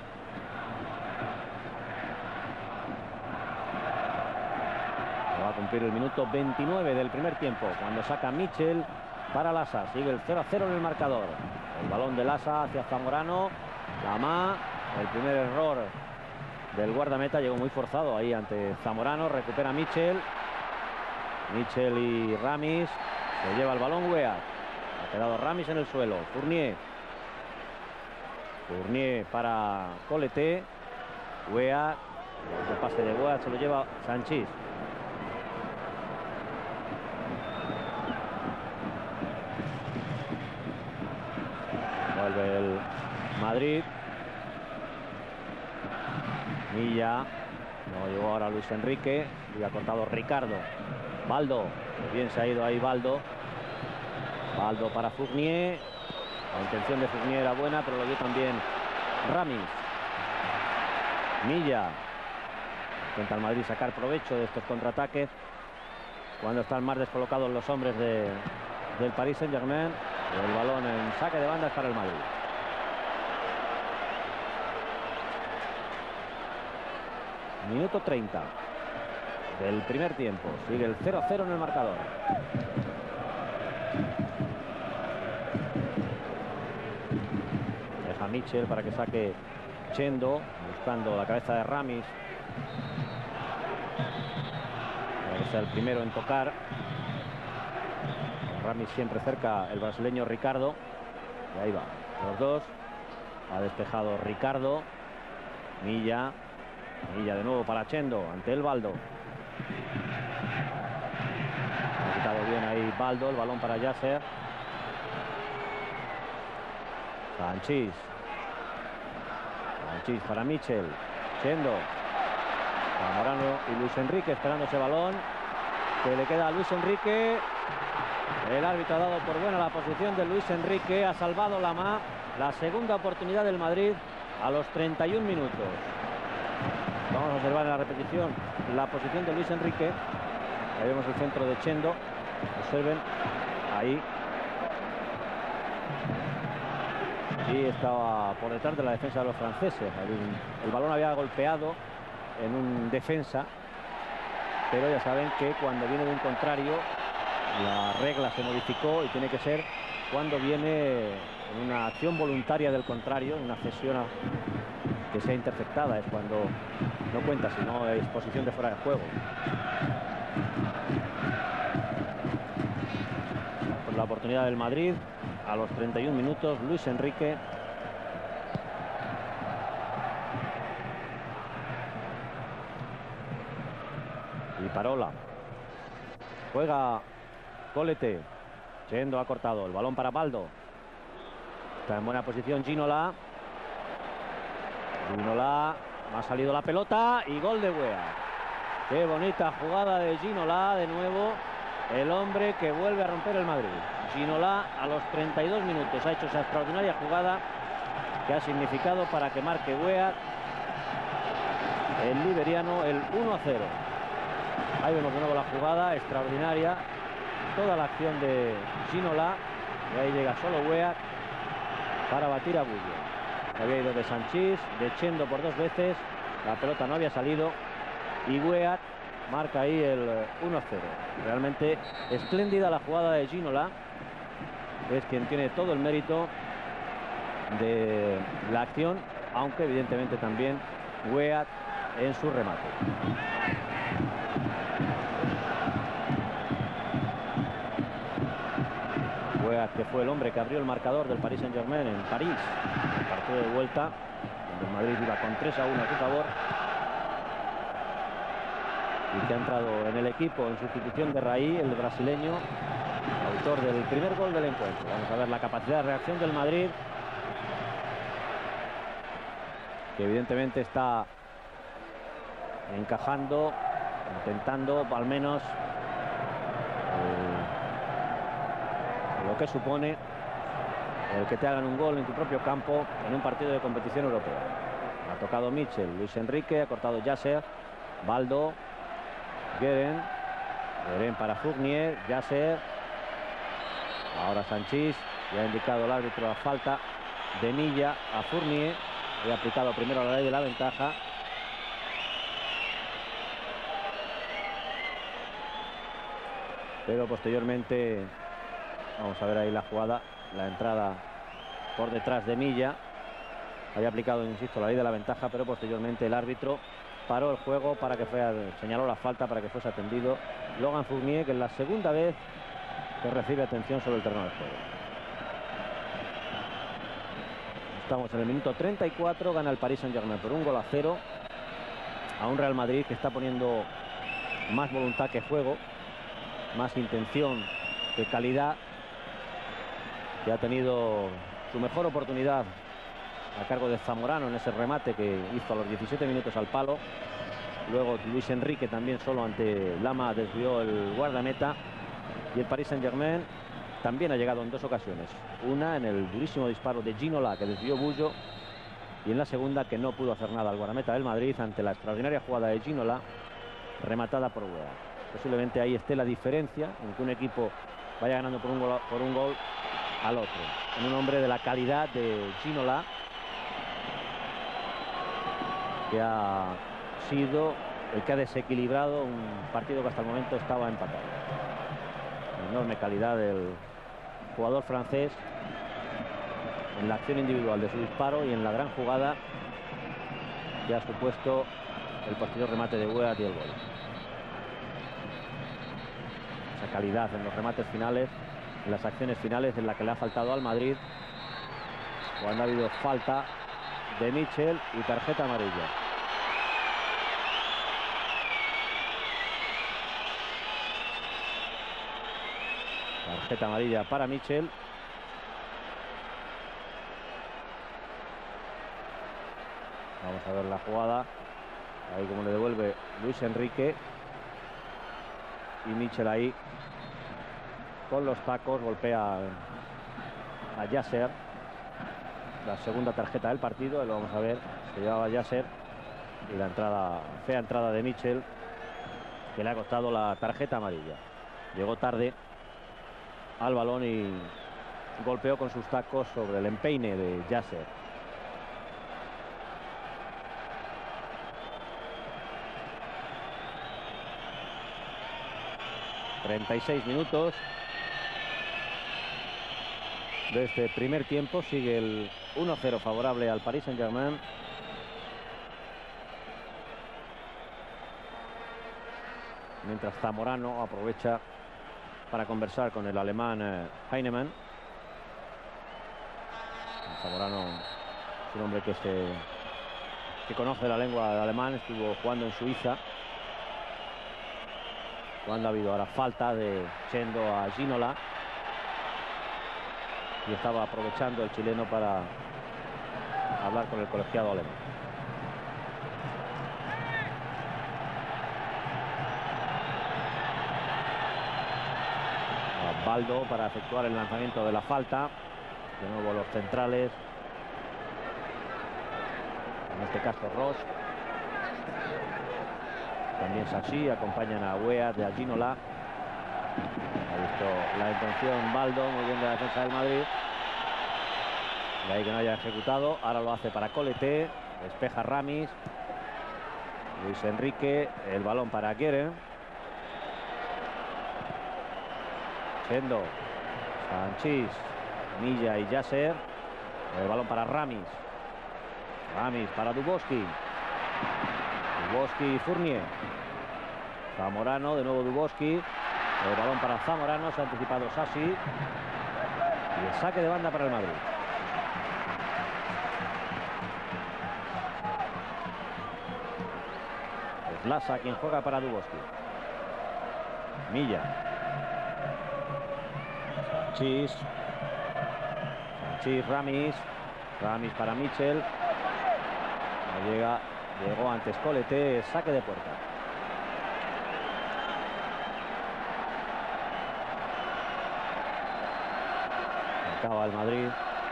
Speaker 3: Va a cumplir el minuto veintinueve del primer tiempo, cuando saca Mitchell para Lasa. Sigue el cero a cero en el marcador. El balón de Lasa hacia Zamorano. Lama, el primer error del guardameta, llegó muy forzado ahí ante Zamorano. Recupera Mitchell. Mitchell y Ramis. Se lleva el balón Weah. Ha quedado Ramis en el suelo. Fournier. Fournier para Colete. Weah. El pase de Weah se lo lleva Sanchís. Vuelve el Madrid. Milla. No llegó ahora Luis Enrique. Y ha cortado Ricardo. Baldo. Bien se ha ido ahí Baldo. Baldo para Fournier. La intención de Fournier era buena, pero lo vio también Ramis. Milla. Intenta el Madrid sacar provecho de estos contraataques cuando están más descolocados los hombres de, del Paris Saint-Germain. El balón en saque de bandas para el Madrid. Minuto treinta del primer tiempo. Sigue el cero a cero en el marcador. Deja Mitchell para que saque Chendo, buscando la cabeza de Ramis. Para que sea el primero en tocar. Ramis siempre cerca, el brasileño Ricardo. Y ahí va, los dos. Ha despejado Ricardo. Milla. Milla de nuevo para Chendo, ante el Baldo. Ha quitado bien ahí Baldo, el balón para Yasser. Sanchís. Sanchís para Mitchell. Chendo. Zamorano y Luis Enrique esperando ese balón. Que le queda a Luis Enrique. El árbitro ha dado por buena la posición de Luis Enrique. Ha salvado Lama. La segunda oportunidad del Madrid a los treinta y un minutos. Vamos a observar en la repetición la posición de Luis Enrique. Ahí vemos el centro de Chendo. Observen. Ahí. Y estaba por detrás de la defensa de los franceses. El, el balón había golpeado en un defensa. Pero ya saben que cuando viene de un contrario, la regla se modificó y tiene que ser cuando viene en una acción voluntaria del contrario, una cesión a, que sea interceptada, es cuando no cuenta, sino es posición de fuera de juego. Por la oportunidad del Madrid, a los treinta y un minutos, Luis Enrique. Y Parola. Juega Colete. Chendo ha cortado el balón para Baldo. Está en buena posición Ginola. Ginola. Ha salido la pelota y gol de Weah. Qué bonita jugada de Ginola. De nuevo el hombre que vuelve a romper el Madrid. Ginola a los treinta y dos minutos ha hecho esa extraordinaria jugada que ha significado para que marque Weah, el liberiano, el uno a cero. Ahí vemos de nuevo la jugada extraordinaria. Toda la acción de Ginola. Y ahí llega solo Weah para batir a Bullo. Había ido de Sanchís, de Chendo por dos veces. La pelota no había salido. Y Weah marca ahí el uno a cero. Realmente espléndida la jugada de Ginola. Es quien tiene todo el mérito de la acción. Aunque evidentemente también Weah en su remate. Weah, que fue el hombre que abrió el marcador del Paris Saint-Germain en París, el partido de vuelta, donde el Madrid iba con tres a uno a su favor, y que ha entrado en el equipo en sustitución de Raí, el brasileño, autor del primer gol del encuentro. Vamos a ver la capacidad de reacción del Madrid, que evidentemente está encajando, intentando al menos eh, lo que supone el que te hagan un gol en tu propio campo en un partido de competición europea. Ha tocado Mitchell, Luis Enrique, ha cortado Yasser, Baldo, Guerin, Guerin para Fournier, Yasser, ahora Sanchís, ya ha indicado el árbitro la falta de Milla a Fournier, ha aplicado primero la ley de la ventaja. Pero posteriormente, vamos a ver ahí la jugada, la entrada por detrás de Milla. Había aplicado, insisto, la ley de la ventaja, pero posteriormente el árbitro paró el juego para que fuera, señaló la falta para que fuese atendido Logan Fournier, que es la segunda vez que recibe atención sobre el terreno de juego. Estamos en el minuto treinta y cuatro, gana el Paris Saint-Germain por un gol a cero a un Real Madrid que está poniendo más voluntad que juego, más intención que calidad, que ha tenido su mejor oportunidad a cargo de Zamorano en ese remate que hizo a los diecisiete minutos al palo. Luego Luis Enrique también solo ante Lama desvió el guardameta, y el Paris Saint-Germain también ha llegado en dos ocasiones, una en el durísimo disparo de Ginola que desvió Bullo, y en la segunda que no pudo hacer nada al guardameta del Madrid ante la extraordinaria jugada de Ginola rematada por Weah. Posiblemente ahí esté la diferencia en que un equipo vaya ganando por un gol, por un gol al otro, en un hombre de la calidad de Ginola, que ha sido el que ha desequilibrado un partido que hasta el momento estaba empatado. La enorme calidad del jugador francés en la acción individual de su disparo y en la gran jugada que ha supuesto el posterior remate de Weah y el gol. Esa calidad en los remates finales, en las acciones finales, en la que le ha faltado al Madrid cuando ha habido falta de Mitchell y tarjeta amarilla. Tarjeta amarilla para Mitchell. Vamos a ver la jugada. Ahí como le devuelve Luis Enrique. Y Mitchell ahí con los tacos golpea a Yasser. La segunda tarjeta del partido, lo vamos a ver, se llevaba Yasser, y la entrada, fea entrada de Mitchell, que le ha costado la tarjeta amarilla. Llegó tarde al balón y golpeó con sus tacos sobre el empeine de Yasser. treinta y seis minutos de este primer tiempo. Sigue el uno cero favorable al Paris Saint-Germain. Mientras Zamorano aprovecha para conversar con el alemán eh, Heinemann. Zamorano es un hombre que, se, que conoce la lengua del alemán. Estuvo jugando en Suiza cuando ha habido ahora falta de Chendo a Ginola, y estaba aprovechando el chileno para hablar con el colegiado alemán. Baldo para efectuar el lanzamiento de la falta. De nuevo los centrales, en este caso Ross, también Sachi, acompañan a Weah de Ginola. Ha visto la intención Baldo, muy bien de la defensa del Madrid. De ahí que no haya ejecutado. Ahora lo hace para Colete. Despeja Ramis. Luis Enrique. El balón para Guerin. Chendo. Sanchís. Milla y Yasser. El balón para Ramis. Ramis para Dubovsky. Dubovsky y Fournier. Zamorano, de nuevo Dubovsky. El balón para Zamorano, se ha anticipado Sassi. Y el saque de banda para el Madrid. Es Lasa quien juega para Dubovsky. Milla. Sanchís. Sanchís, Ramis. Ramis para Mitchell. No llega. Llegó antes Colete. Saque de puerta. Acaba el Madrid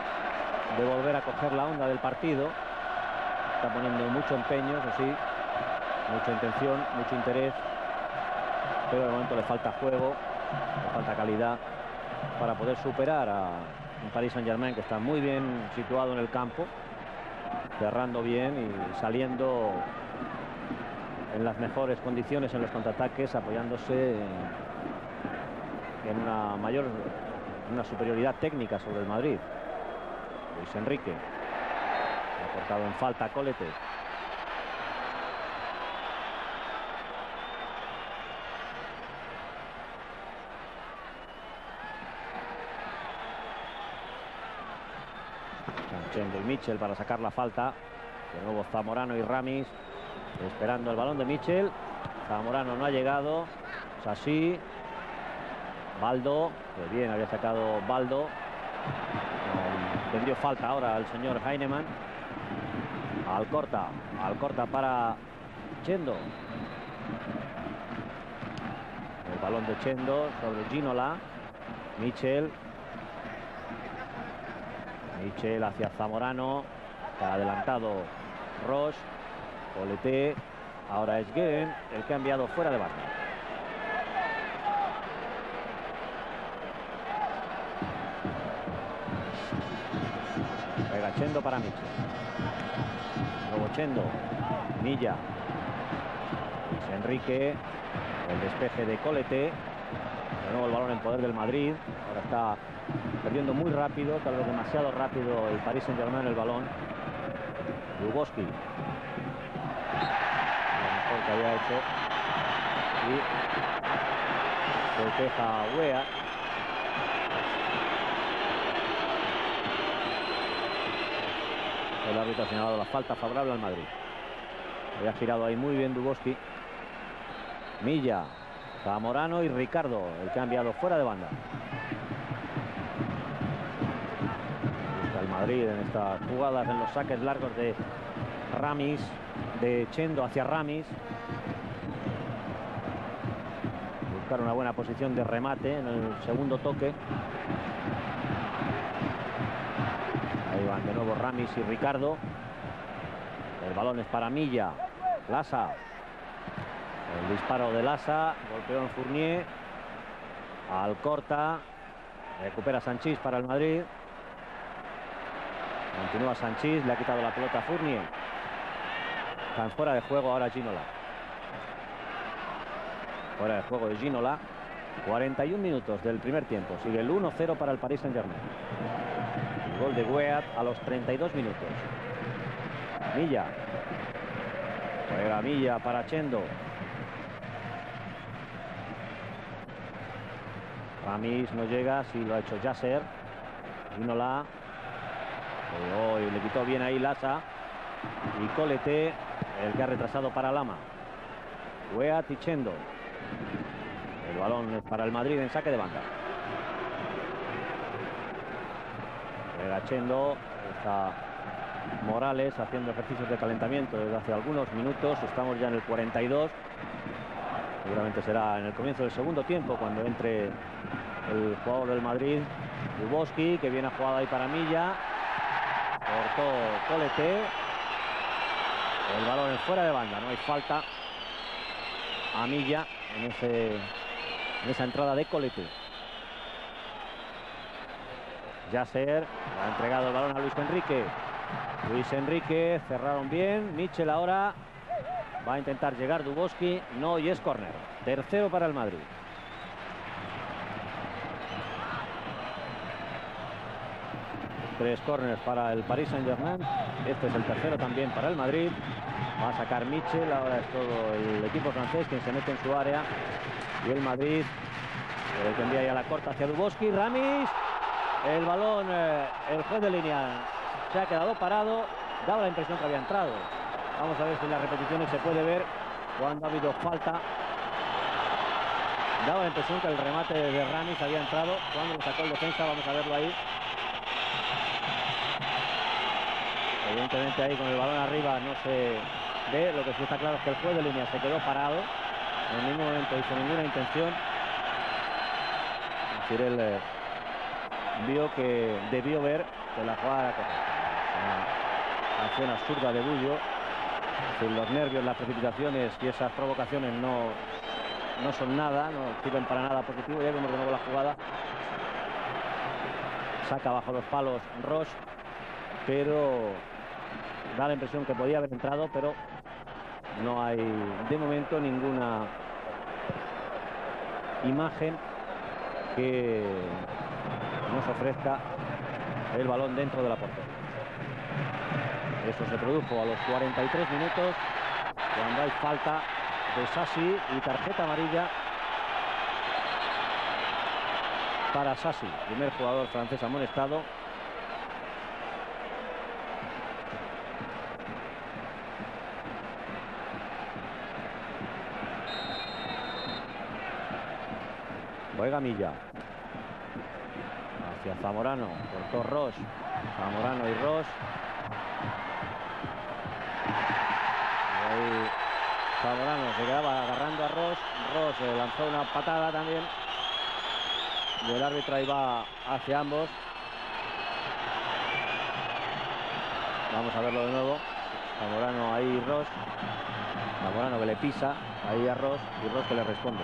Speaker 3: de volver a coger la onda del partido. Está poniendo mucho empeño, eso sí, mucha intención, mucho interés, pero de momento le falta juego, le falta calidad para poder superar a un Paris Saint-Germain que está muy bien situado en el campo, cerrando bien y saliendo en las mejores condiciones en los contraataques, apoyándose en, en una mayor, en una superioridad técnica sobre el Madrid. Luis Enrique ha cortado en falta Colete. Chendo y Mitchell para sacar la falta. De nuevo Zamorano y Ramis esperando el balón de Mitchell. Zamorano no ha llegado. Sassi. Baldo, que bien había sacado Baldo. Tendió falta ahora al señor Heinemann. Alcorta, Alcorta para Chendo. El balón de Chendo sobre Ginola. Mitchell. Mitchell hacia Zamorano. Está adelantado Roche. Colete. Ahora es Guerin el que ha enviado fuera de banda. Pega Chendo para Mitchell. Luego Chendo. Milla. Luis Enrique. El despeje de Colete. De nuevo el balón en poder del Madrid. Ahora está perdiendo muy rápido, tal vez demasiado rápido el Paris Saint-Germain el balón. Lugoski. Lo mejor que había hecho. Y se queja Wea. El árbitro ha señalado la falta favorable al Madrid. Había girado ahí muy bien Lugoski. Milla, Zamorano y Ricardo, el que ha enviado fuera de banda. El Madrid en estas jugadas, en los saques largos de Ramis, de Chendo hacia Ramis. Buscar una buena posición de remate en el segundo toque. Ahí van de nuevo Ramis y Ricardo. El balón es para Milla. Lasa. El disparo de Lasa. Golpeó en Fournier. Alcorta. Recupera Sanchís para el Madrid. Continúa Sanchís. Le ha quitado la pelota a Fournier. Están fuera de juego ahora Ginola. Fuera de juego de Ginola. cuarenta y un minutos del primer tiempo. Sigue el uno cero para el Paris Saint-Germain. Gol de Weah a los treinta y dos minutos. Milla. Juega Milla para Chendo. Ramis no llega, sí lo ha hecho Yasser. Ginola. Oh, le quitó bien ahí Lasa. Y Colete, el que ha retrasado para Lama. Weah y Chendo. El balón es para el Madrid en saque de banda. Juega Chendo. Está Morales haciendo ejercicios de calentamiento desde hace algunos minutos. Estamos ya en el cuarenta y dos. Seguramente será en el comienzo del segundo tiempo cuando entre el jugador del Madrid, Lugoski, que viene a jugar ahí para Milla. Cortó Colete. El balón es fuera de banda. No hay falta a Milla en, ese, en esa entrada de Colete. Yasser ha entregado el balón a Luis Enrique. Luis Enrique, cerraron bien. Mitchell ahora va a intentar llegar Lugoski. No, y es córner. Tercero para el Madrid. Tres córneres para el Paris Saint-Germain. Este es el tercero también para el Madrid. Va a sacar Mitchell. Ahora es todo el equipo francés quien se mete en su área. Y el Madrid, el que envía ya la corta hacia Lugoski. Ramis. El balón, eh, el juez de línea se ha quedado parado. Daba la impresión que había entrado. Vamos a ver si en las repeticiones se puede ver cuando ha habido falta. Daba la impresión que el remate de Ramis había entrado. Cuando lo sacó el defensa, vamos a verlo ahí. Evidentemente ahí con el balón arriba no se ve. Lo que sí está claro es que el juez de línea se quedó parado. En ningún momento hizo ninguna intención. Cirel eh, vio que debió ver que la jugada era correcta. Una acción absurda de Bullo. Sin los nervios, las precipitaciones y esas provocaciones no, no son nada, no sirven para nada positivo. Ya vemos de nuevo la jugada. Saca bajo los palos Roche, pero da la impresión que podía haber entrado, pero no hay de momento ninguna imagen que nos ofrezca el balón dentro de la portería. Eso se produjo a los cuarenta y tres minutos, cuando hay falta de Sassi y tarjeta amarilla para Sassi, primer jugador francés amonestado. Juega Milla hacia Zamorano, cortó Roche, Zamorano y Roche. Y ahí Zamorano se quedaba agarrando a Roche. Roche lanzó una patada también. Y el árbitro ahí va hacia ambos. Vamos a verlo de nuevo. Zamorano ahí, Roche. Zamorano que le pisa ahí a Roche y Roche que le responde.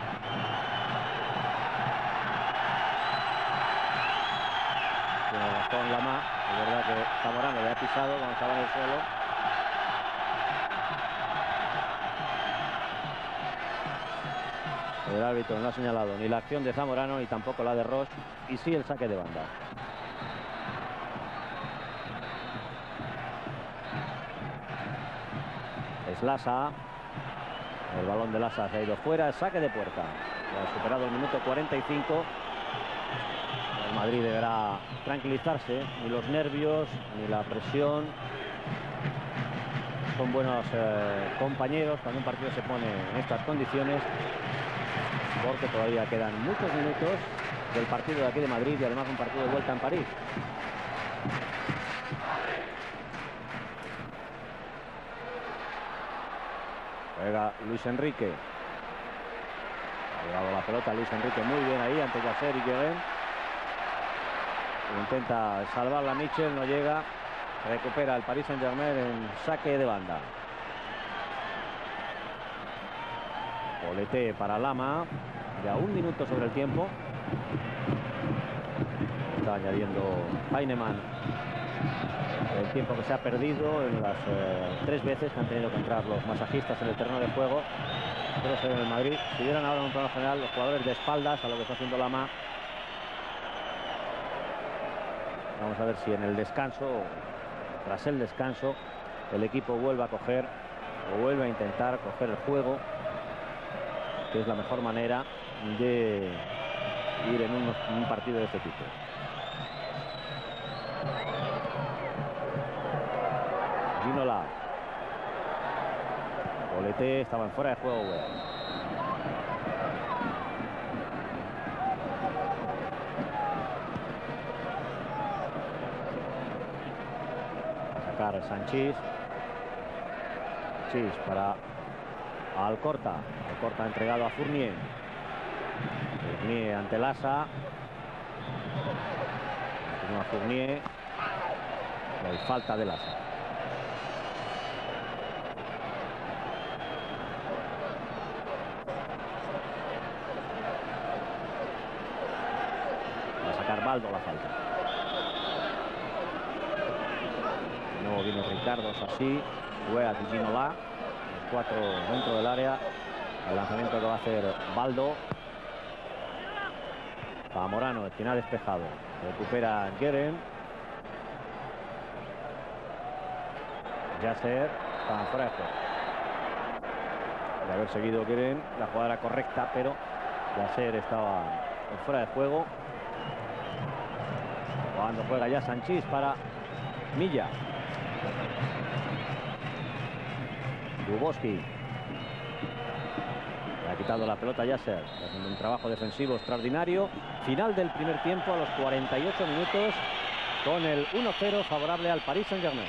Speaker 3: Tiene razón Lamá. Es verdad que Zamorano le ha pisado cuando estaba en el suelo. El árbitro no ha señalado ni la acción de Zamorano ni tampoco la de Roche, y sí el saque de banda. Es Lasa. El balón de Lasa se ha ido fuera. El saque de puerta. Ha superado el minuto cuarenta y cinco. El Madrid deberá tranquilizarse. Ni los nervios, ni la presión. Son buenos eh, compañeros cuando un partido se pone en estas condiciones, porque todavía quedan muchos minutos del partido de aquí de Madrid y además un partido de vuelta en París. Juega Luis Enrique. Ha llevado la pelota Luis Enrique muy bien ahí ante Yasser y Guerin. Intenta salvarla Michel, no llega. Recupera el Paris Saint-Germain en saque de banda. Bolete para Lama. Ya un minuto sobre el tiempo. Está añadiendo Heinemann el tiempo que se ha perdido en las eh, tres veces que han tenido que entrar los masajistas en el terreno de juego. Pero en el Madrid, si vieran ahora en un plano general los jugadores de espaldas a lo que está haciendo Lama. Vamos a ver si en el descanso, tras el descanso, el equipo vuelve a coger o vuelve a intentar coger el juego, que es la mejor manera de ir en un, un partido de este tipo. Ginola. Bolete estaba en fuera de juego. Bueno. A sacar Sanchís. Sanchís para Alcorta. Alcorta entregado a Fournier. Fournier ante Lasa. Continúa Fournier. Hay falta de Lasa. Va a sacar Baldo la falta. De nuevo viene Ricardo así. Juega Ginola. Los cuatro dentro del área. El lanzamiento que va a hacer Baldo. Zamorano, quien ha despejado. Recupera Guerin. Yasser. Está fuera de juego. De haber seguido Guerin, la jugada era correcta, pero Yasser estaba fuera de juego. Cuando juega ya Sanchís para Milla. Duboski. Le ha quitado la pelota Yasser, haciendo un trabajo defensivo extraordinario. Final del primer tiempo a los cuarenta y ocho minutos, con el uno cero favorable al Paris Saint-Germain.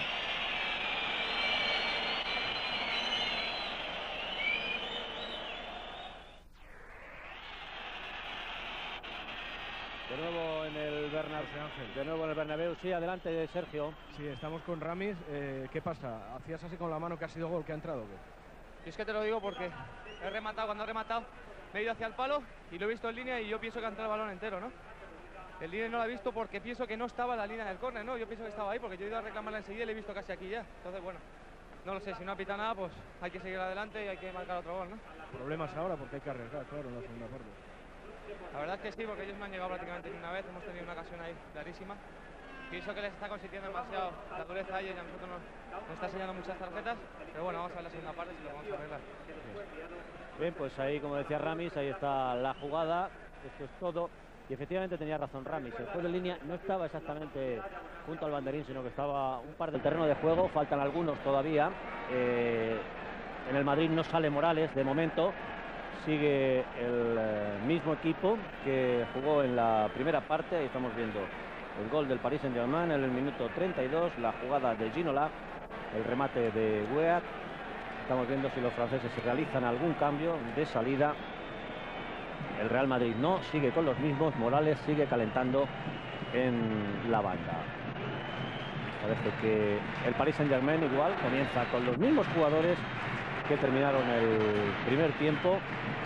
Speaker 3: De nuevo en en el Bernabéu. De nuevo en el Bernabéu. Sí, adelante, Sergio.
Speaker 1: Sí, estamos con Ramis. Eh, ¿Qué pasa? ¿Hacías así con la mano que ha sido gol, que ha entrado o qué?
Speaker 4: Yo es que te lo digo porque he rematado, cuando he rematado me he ido hacia el palo y lo he visto en línea y yo pienso que ha entrado el balón entero, ¿no? El línea no lo ha visto porque pienso que no estaba la línea en el córner, ¿no? Yo pienso que estaba ahí porque yo he ido a reclamarla enseguida y le he visto casi aquí ya. Entonces, bueno, no lo sé, si no ha pitado nada, pues hay que seguir adelante y hay que marcar otro gol, ¿no?
Speaker 1: Problemas ahora porque hay que arriesgar, claro, en la segunda parte.
Speaker 4: La verdad es que sí, porque ellos no han llegado prácticamente ni una vez, hemos tenido una ocasión ahí clarísima. Pienso que les está consintiendo demasiado la dureza a ellos y a nosotros nos, nos está enseñando muchas tarjetas, pero bueno, vamos a ver la segunda parte si lo vamos a arreglar.
Speaker 3: Bien, pues ahí, como decía Ramis, ahí está la jugada, esto es todo. Y efectivamente tenía razón Ramis, el juez de línea no estaba exactamente junto al banderín, sino que estaba un par del terreno de juego, faltan algunos todavía. Eh, en el Madrid no sale Morales de momento, sigue el eh, mismo equipo que jugó en la primera parte. Ahí estamos viendo el gol del Paris Saint-Germain en el minuto treinta y dos, la jugada de Ginola, el remate de Weah. Estamos viendo si los franceses realizan algún cambio de salida. El Real Madrid no, sigue con los mismos. Morales sigue calentando en la banda. Parece que el Paris Saint-Germain igual comienza con los mismos jugadores que terminaron el primer tiempo.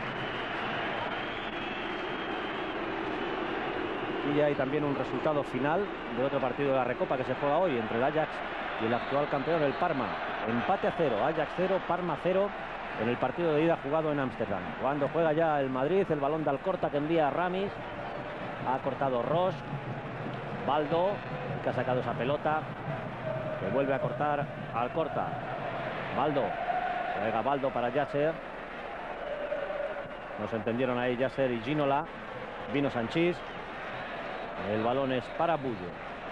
Speaker 3: Y hay también un resultado final de otro partido de la Recopa que se juega hoy entre el Ajax y el actual campeón, el Parma. Empate a cero, Ajax cero, Parma cero en el partido de ida jugado en Ámsterdam. Cuando juega ya el Madrid, el balón de Alcorta que envía a Ramis. Ha cortado Ross. Baldo, que ha sacado esa pelota, que vuelve a cortar Alcorta. Baldo, juega Baldo para Yasser. No se entendieron ahí Yasser y Ginola. Vino Sanchís. El balón es para Bullo.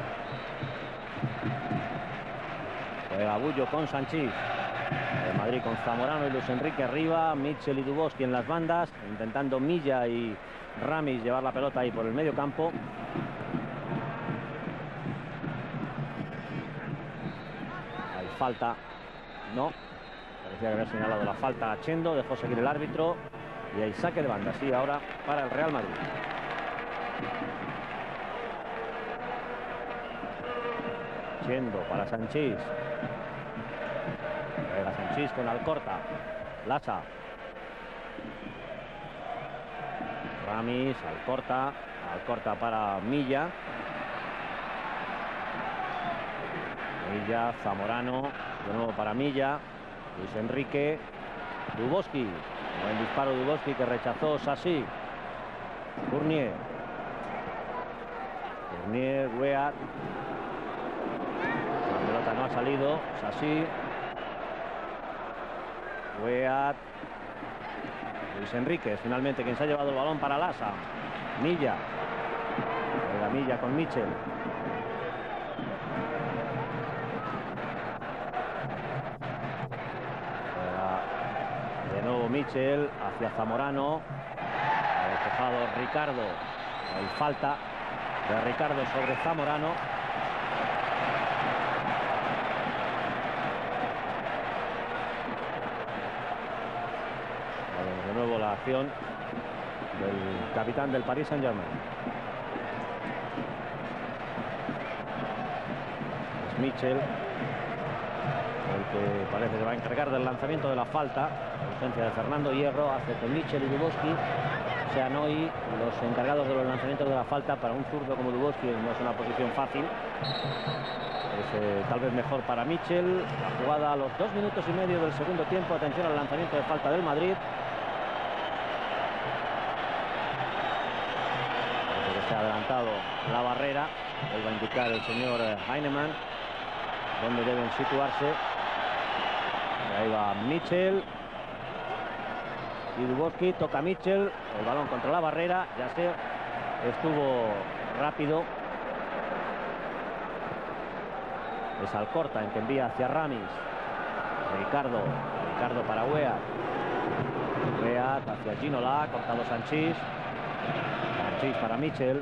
Speaker 3: Juega Bullo con Sanchís. El Madrid con Zamorano y Luis Enrique arriba. Mitchell y Dubovsky en las bandas, intentando Milla y Ramis llevar la pelota ahí por el medio campo. Hay falta. No. Parecía que había señalado la falta a Chendo. Dejó seguir el árbitro. Y hay saque de banda. Sí, ahora para el Real Madrid. Chendo para Sanchís. Juega Sanchís con Alcorta. Lacha. Ramis, Alcorta. Alcorta para Milla. Milla, Zamorano. De nuevo para Milla. Luis Enrique. Dubovsky. Buen disparo Dubovsky que rechazó Sassi. Fournier. Fournier, Weah. La pelota no ha salido. Sassi. Weah. Luis Enrique, finalmente quien se ha llevado el balón para Lassa. Milla. Juega Milla con Mitchell. Juega de nuevo Mitchell hacia Zamorano. Ha despejado Ricardo. Hay falta de Ricardo sobre Zamorano. De nuevo la acción del capitán del Paris Saint-Germain. Es Mitchell el que parece que va a encargar del lanzamiento de la falta. La ausencia de Fernando Hierro hace que Mitchell y Dubovsky sean hoy los encargados de los lanzamientos de la falta. Para un zurdo como Dubovsky no es una posición fácil. Es eh, tal vez mejor para Mitchell. La jugada a los dos minutos y medio del segundo tiempo. Atención al lanzamiento de falta del Madrid. Se ha adelantado la barrera. Hoy va a indicar el señor Heinemann dónde deben situarse. Y ahí va Mitchell. Y Dubovsky toca a Mitchell. El balón contra la barrera. Ya se estuvo rápido. Es Alcorta en que envía hacia Ramis. Ricardo. Ricardo para Weah. Weah hacia Ginola. Cortado Sanchís. Sanchís para Mitchell.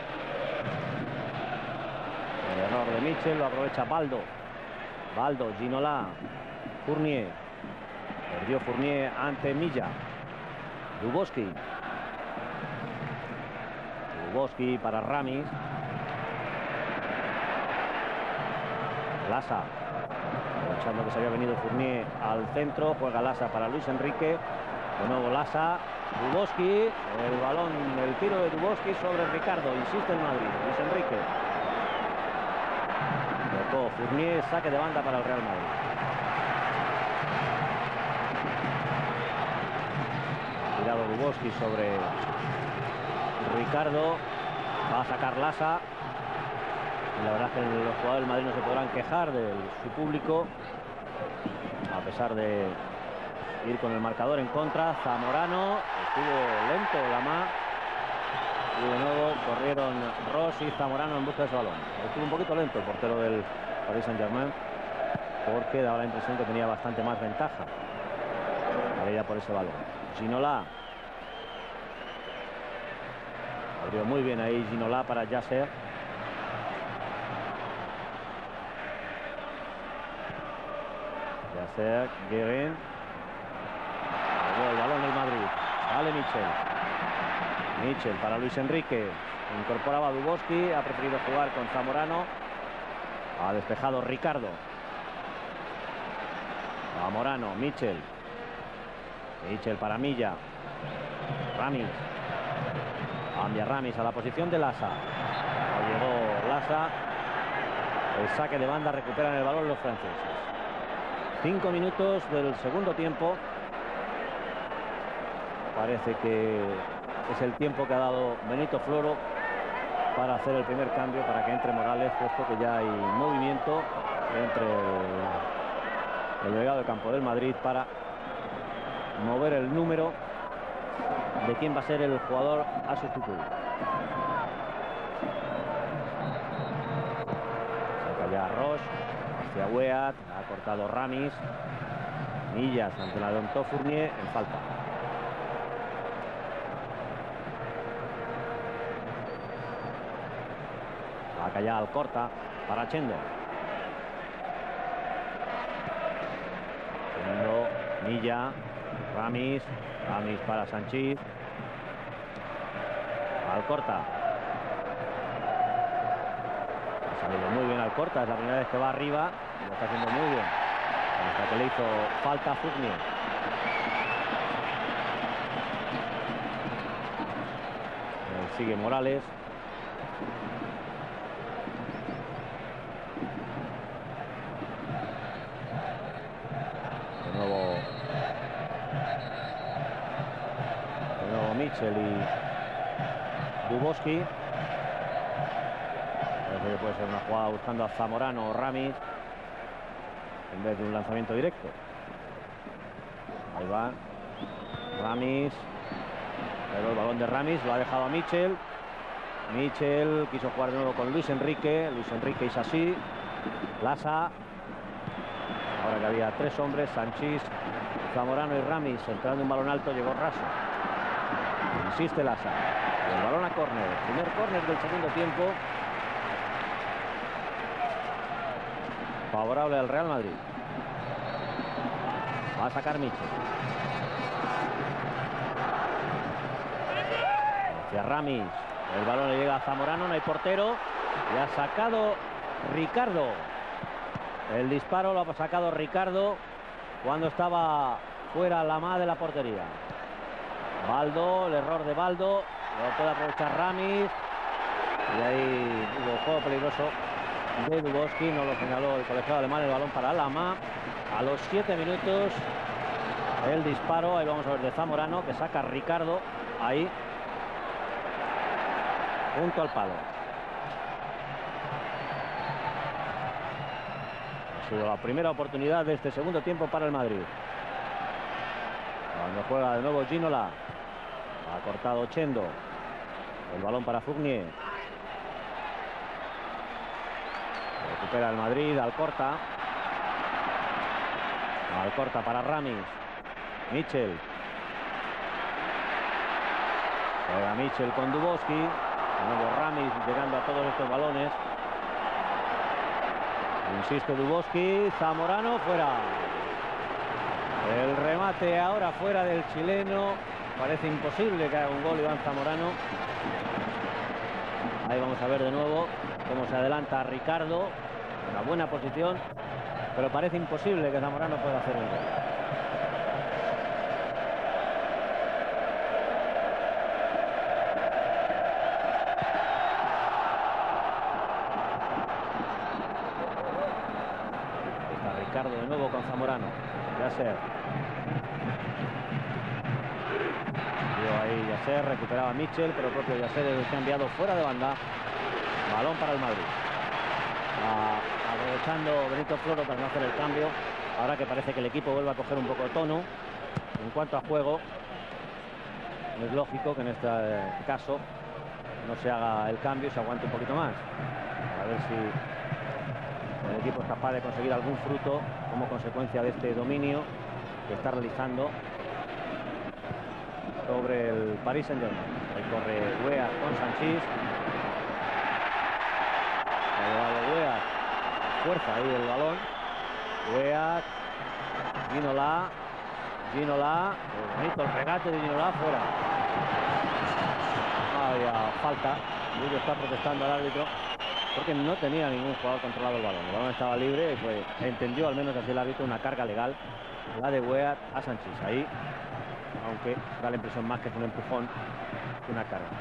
Speaker 3: El error de Mitchell lo aprovecha Baldo. Baldo, Ginola. Fournier. Perdió Fournier ante Milla. Dubovsky. Duboski para Ramis. Lasa, aprovechando que se había venido Fournier al centro, juega Lasa para Luis Enrique. De nuevo Lasa, Duboski, el balón, el tiro de Duboski sobre Ricardo, insiste el Madrid. Luis Enrique. Tocó Fournier, saque de banda para el Real Madrid. Tirado Duboski sobre Ricardo, va a sacar Lasa. Y la verdad es que los jugadores del Madrid no se podrán quejar de su público, a pesar de ir con el marcador en contra. Zamorano, estuvo lento Lamá, y de nuevo corrieron Ross y Zamorano en busca de ese balón. Estuvo un poquito lento el portero del Paris Saint-Germain, porque daba la impresión que tenía bastante más ventaja para ir a por ese balón. Ginola abrió muy bien ahí Ginola para Yasser. Yasser, Guerin. El balón del Madrid. Sale Michel. Michel para Luis Enrique. Incorporaba a Duboski. Ha preferido jugar con Zamorano. Ha despejado Ricardo. Zamorano, Michel. Michel para Milla. Ramis. Cambia Ramis a la posición de Lasa. No llegó Lasa. El saque de banda, recuperan el balón los franceses. Cinco minutos del segundo tiempo. Parece que es el tiempo que ha dado Benito Floro para hacer el primer cambio, para que entre Morales, puesto que ya hay movimiento entre el, el delegado de campo del Madrid para mover el número de quién va a ser el jugador a sustituir. Saca ya Roche hacia Weat, ha cortado Ramis. Millas ante la de Onto Fournier en falta. Acá ya Alcorta para Chendo. Chendo, Milla, Ramis, Ramis para Sanchís. Alcorta. Ha salido muy bien Alcorta, es la primera vez que va arriba, lo está haciendo muy bien. Hasta que le hizo falta a Fournier. Sigue Morales. De nuevo, de nuevo Michel y Duboski. Parece que puede ser una jugada buscando a Zamorano o Ramis en vez de un lanzamiento directo. Ahí va Ramis, pero el balón de Ramis lo ha dejado a Michel. Michel quiso jugar de nuevo con Luis Enrique. Luis Enrique y Sassi. Lasa. Ahora que había tres hombres, Sanchís, Zamorano y Ramis, entrando un balón alto, llegó Raso. Insiste Lasa. El balón a córner. Primer córner del segundo tiempo. Favorable al Real Madrid. Va a sacar Michel. Hacia Ramis. El balón le llega a Zamorano, no hay portero. Y ha sacado Ricardo. El disparo lo ha sacado Ricardo cuando estaba fuera Lamá de la portería. Baldo, el error de Baldo. Lo puede aprovechar Ramis. Y ahí hubo juego peligroso de Duboski, no lo señaló el colegiado alemán. El balón para Lamá. A los siete minutos el disparo, ahí vamos a ver, de Zamorano, que saca a Ricardo ahí junto al palo. Ha sido la primera oportunidad de este segundo tiempo para el Madrid. Cuando juega de nuevo Ginola, ha cortado Chendo. El balón para Fournier. Recupera el Madrid, Alcorta. Alcorta para Ramis. Michel. Juega Michel con Duboski. De nuevo Ramis llegando a todos estos balones. Insiste Duboski. Zamorano fuera. El remate ahora fuera del chileno. Parece imposible que haga un gol Iván Zamorano. Ahí vamos a ver de nuevo cómo se adelanta Ricardo. Una buena posición, pero parece imposible que Zamorano pueda hacer el gol. Está Ricardo de nuevo con Zamorano. Yasser. Ahí Yasser, recuperaba Mitchell, pero el propio Yasser es el que ha enviado fuera de banda. Balón para el Madrid. Ah, aprovechando Benito Floro para no hacer el cambio. Ahora que parece que el equipo vuelve a coger un poco de tono. En cuanto a juego, es lógico que en este caso no se haga el cambio y se aguante un poquito más. A ver si el equipo es capaz de conseguir algún fruto como consecuencia de este dominio que está realizando sobre el Paris Saint-Germain. Ahí corre Weah con Sanchís. Ha llevado Weah. Fuerza ahí el balón. Weah. Ginola. Ginola. Bonito el regate de Ginola fuera. Había falta. Luis está protestando al árbitro porque no tenía ningún jugador controlado el balón. El balón estaba libre y pues entendió al menos así el árbitro una carga legal. La de Weah a Sanchís. Ahí. Aunque da la impresión más que es un empujón que una carga.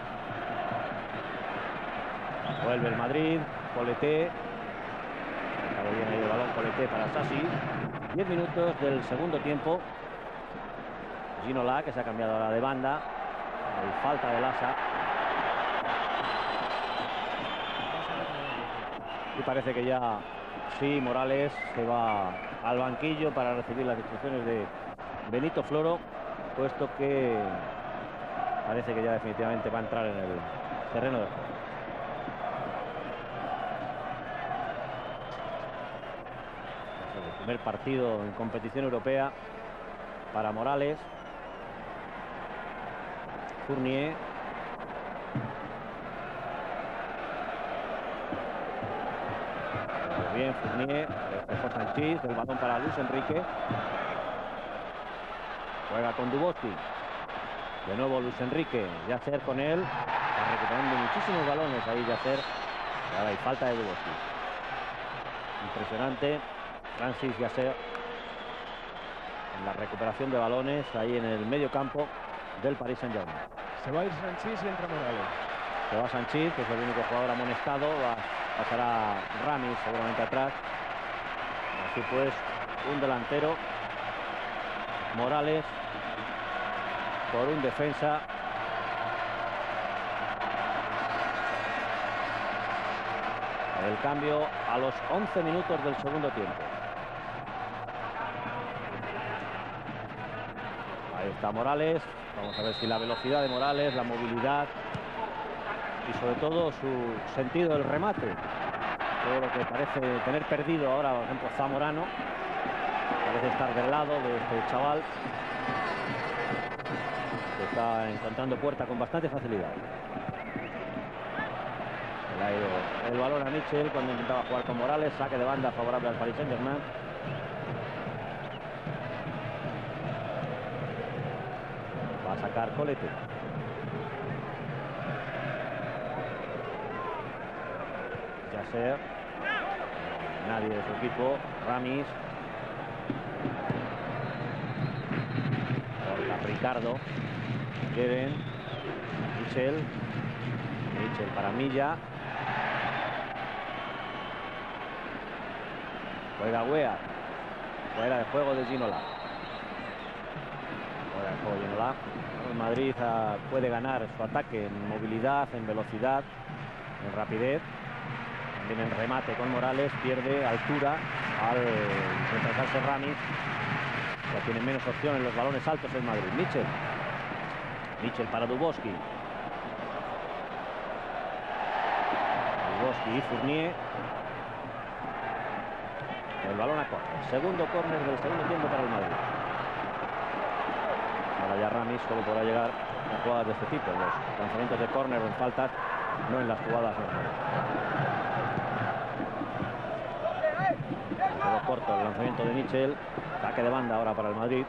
Speaker 3: Vuelve el Madrid, Poleté. Acabó bien ahí el balón, Poleté para Sassi. diez minutos del segundo tiempo. Ginola, que se ha cambiado ahora de banda. Hay falta de Lasa. Y parece que ya sí, Morales se va al banquillo para recibir las instrucciones de Benito Floro, puesto que parece que ya definitivamente va a entrar en el terreno de juego. Es el primer partido en competición europea para Morales. Fournier. Muy bien, Fournier. Dejó Sanchís, el balón para Luis Enrique. Juega con Duboski. De nuevo Luis Enrique. Yasser con él. Está recuperando muchísimos balones ahí Yasser. Y ahora hay falta de Duboski. Impresionante. Francis Yasser. En la recuperación de balones ahí en el medio campo del Paris Saint-Germain.
Speaker 1: Se va a ir Sanchís y entra Morales.
Speaker 3: Se va Sanchís, que es el único jugador amonestado. Va, pasará Ramis seguramente atrás. Así pues, un delantero. Morales por un defensa. El cambio a los once minutos del segundo tiempo. Ahí está Morales. Vamos a ver si la velocidad de Morales, la movilidad y sobre todo su sentido del remate, todo lo que parece tener perdido ahora, por ejemplo, Zamorano, parece estar del lado de este chaval que está encontrando puerta con bastante facilidad. Le ha ido el balón a Mitchell cuando intentaba jugar con Morales. Saque de banda favorable al Paris Saint-Germain. Va a sacar Colete. Yasser. Nadie de su equipo. Ramis. Corta Ricardo. Kevin. Mitchell. Mitchell para Milla. Juega Weah. Fuera de juego de Ginola. Fuera de juego de Ginola. El Madrid uh, puede ganar su ataque en movilidad, en velocidad, en rapidez. También en remate con Morales. Pierde altura al retrasarse Ramis. Ya tiene menos opción en los balones altos el Madrid. Mitchell. Mitchell para Duboski. Duboski y Fournier. El balón a córner. Segundo córner del segundo tiempo para el Madrid. Ahora ya Ramis solo podrá llegar a jugadas de este tipo. Los lanzamientos de córner o en faltas, no en las jugadas normales. Quedó corto el lanzamiento de Mitchell. Saque de banda ahora para el Madrid.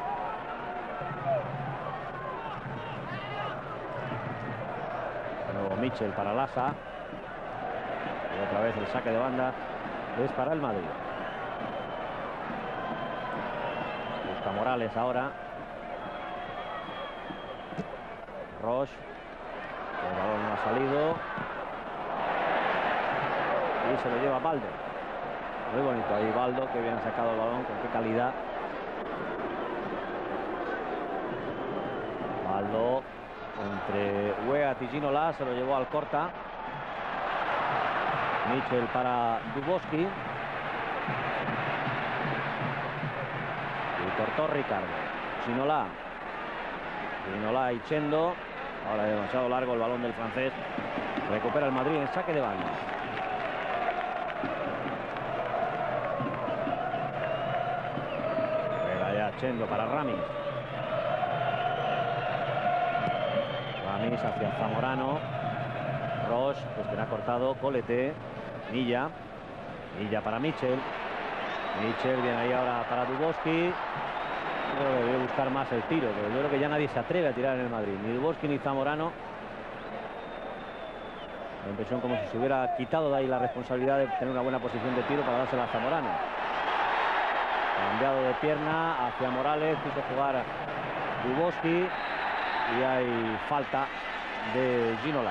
Speaker 3: De nuevo Mitchell para Lasa. Y otra vez el saque de banda es para el Madrid. Busca Morales ahora. Roche. El balón no ha salido. Y se lo lleva Baldo. Muy bonito ahí Baldo, que bien ha sacado el balón, con qué calidad. Baldo entre Weah y Ginola, se lo llevó al corta. Mitchell para Dubowski. Y cortó Ricardo. Ginola. Ginola y Chendo. Ahora demasiado largo el balón del francés. Recupera el Madrid en saque de banda. Juega ya Chendo para Ramis. Ramis hacia Zamorano. Roche, pues que le ha cortado. Colete. Milla. Milla para Mitchell. Mitchell viene ahí ahora para Dubowski. Creo que debe buscar más el tiro, pero yo creo que ya nadie se atreve a tirar en el Madrid. Ni Dubowski ni Zamorano. La impresión como si se hubiera quitado de ahí la responsabilidad de tener una buena posición de tiro para dársela a Zamorano. Cambiado de pierna hacia Morales. Quiso jugar Dubowski. Y hay falta de Ginola.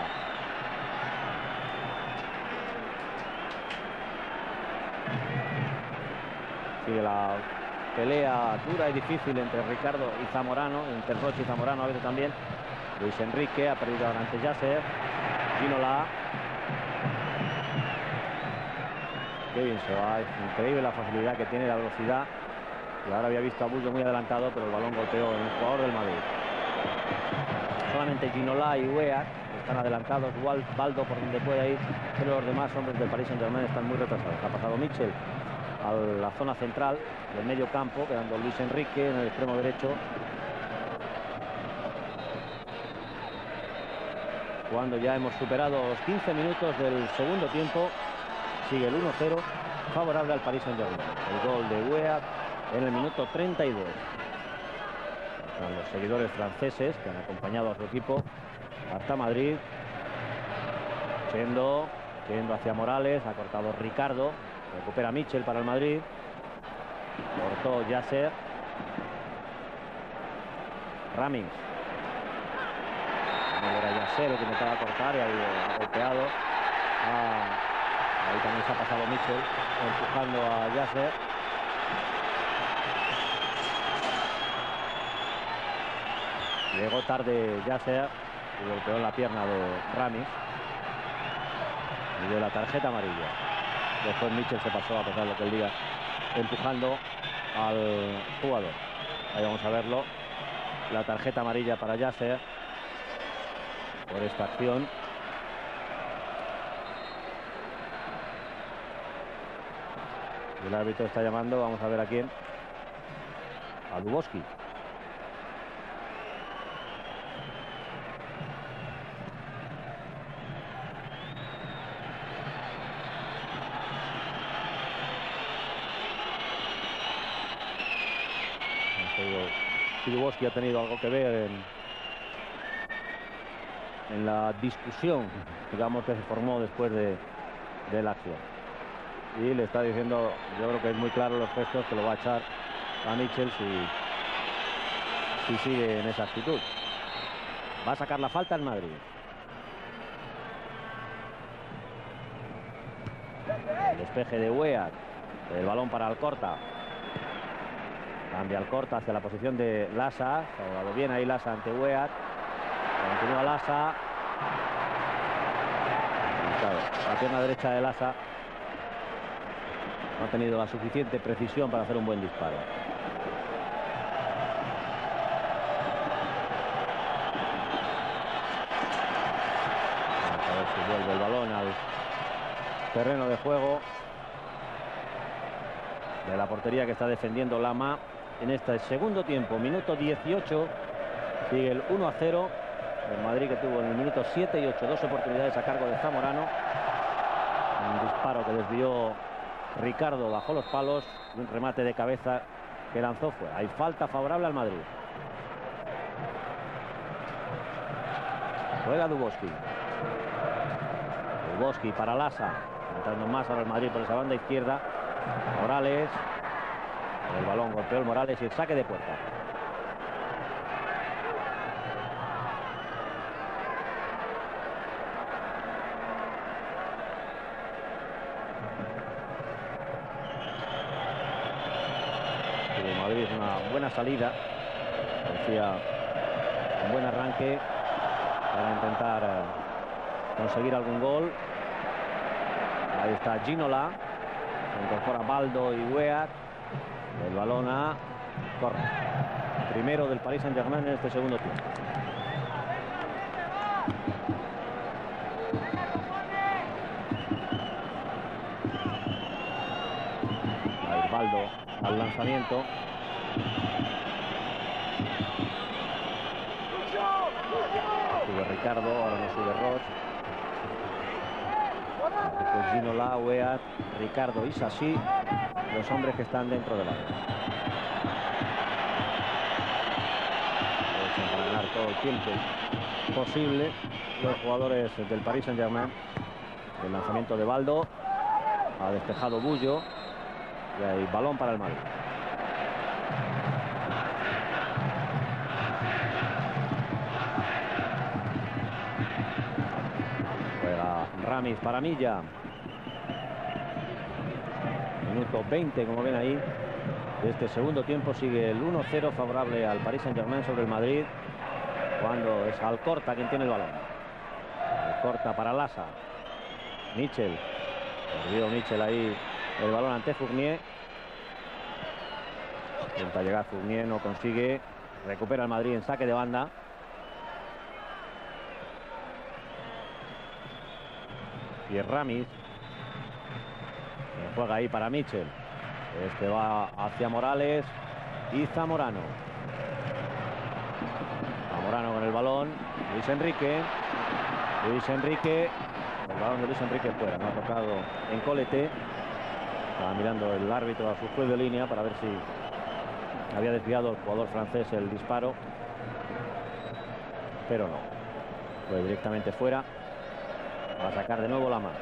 Speaker 3: Sigue la pelea dura y difícil entre Ricardo y Zamorano, entre Roche y Zamorano a veces también. Luis Enrique ha perdido ahora ante Yasser. Ginola. Qué bien se va, es increíble la facilidad que tiene, la velocidad. Y ahora había visto a Bullo muy adelantado, pero el balón golpeó en el jugador del Madrid. Solamente Ginola y Weah están adelantados. Igual Baldo por donde puede ir, pero los demás hombres del Paris Saint-Germain están muy retrasados. Ha pasado Mitchell a la zona central del medio campo, quedando Luis Enrique en el extremo derecho. Cuando ya hemos superado los quince minutos del segundo tiempo, sigue el uno cero favorable al Paris Saint-Germain. El gol de Weah en el minuto treinta y dos. Son los seguidores franceses que han acompañado a su equipo hasta Madrid. Chendo, Chendo hacia Morales, ha cortado Ricardo. Recupera Mitchell para el Madrid. Cortó Yasser. Ramis. No era Yasser el que intentaba cortar y ha golpeado. Ah, ahí también se ha pasado Mitchell empujando a Yasser. Llegó tarde Yasser y golpeó en la pierna de Ramis. Y dio la tarjeta amarilla. Después Mitchell se pasó, a pesar de lo que él diga, empujando al jugador. Ahí vamos a verlo. La tarjeta amarilla para Yasser por esta acción. Y el árbitro está llamando, vamos a ver a quién. A Dubowski. Dubowski ha tenido algo que ver en, en la discusión, digamos, que se formó después de, de la acción. Y le está diciendo, yo creo que es muy claro los gestos, que lo va a echar a Mitchell si, si sigue en esa actitud. Va a sacar la falta el Madrid. El despeje de Weah, el balón para Alcorta. Cambia Alcorta hacia la posición de Lasa. Se ha dado bien ahí Lasa ante Weah. Continúa Lasa. Claro, la pierna derecha de Lasa no ha tenido la suficiente precisión para hacer un buen disparo. Vamos a ver si vuelve el balón al terreno de juego de la portería que está defendiendo Lama. En este segundo tiempo, minuto dieciocho, sigue el uno a cero. El Madrid, que tuvo en el minuto siete y ocho dos oportunidades a cargo de Zamorano. Un disparo que desvió Ricardo bajo los palos y un remate de cabeza que lanzó fuera. Hay falta favorable al Madrid. Juega Dubowski. Duboski para Lasa. Entrando más ahora el Madrid por esa banda izquierda. Morales. El balón golpeó el Morales y el saque de puerta. El Madrid es una buena salida. Parecía un buen arranque para intentar eh, conseguir algún gol. Ahí está Ginola. Se incorpora Baldo y Weah. El balón a Corre. Primero del Paris Saint-Germain en este segundo tiempo. Ahí Baldo al lanzamiento. Sube Ricardo, ahora no sube Ross. Después Ginola, Weah, Ricardo y Sassi, los hombres que están dentro del área. Pues para ganar todo el tiempo posible los jugadores del Paris Saint-Germain. El lanzamiento de Baldo, ha despejado Bullo y hay balón para el Madrid. Ramis para Milla. Minuto veinte, como ven ahí, de este segundo tiempo. Sigue el uno cero favorable al Paris Saint-Germain sobre el Madrid, cuando es Alcorta quien tiene el balón. Alcorta para Lasa. Michel. Perdió Michel ahí el balón ante Fournier. Intenta llegar Fournier, no consigue. Recupera el Madrid en saque de banda. Y Ramis juega ahí para Michel. Este va hacia Morales y Zamorano. Zamorano con el balón. Luis Enrique. Luis Enrique. El balón de Luis Enrique fuera. No ha tocado en colete. Estaba mirando el árbitro a su juez de línea para ver si había desviado el jugador francés el disparo. Pero no. Fue directamente fuera. Va a sacar de nuevo la mano.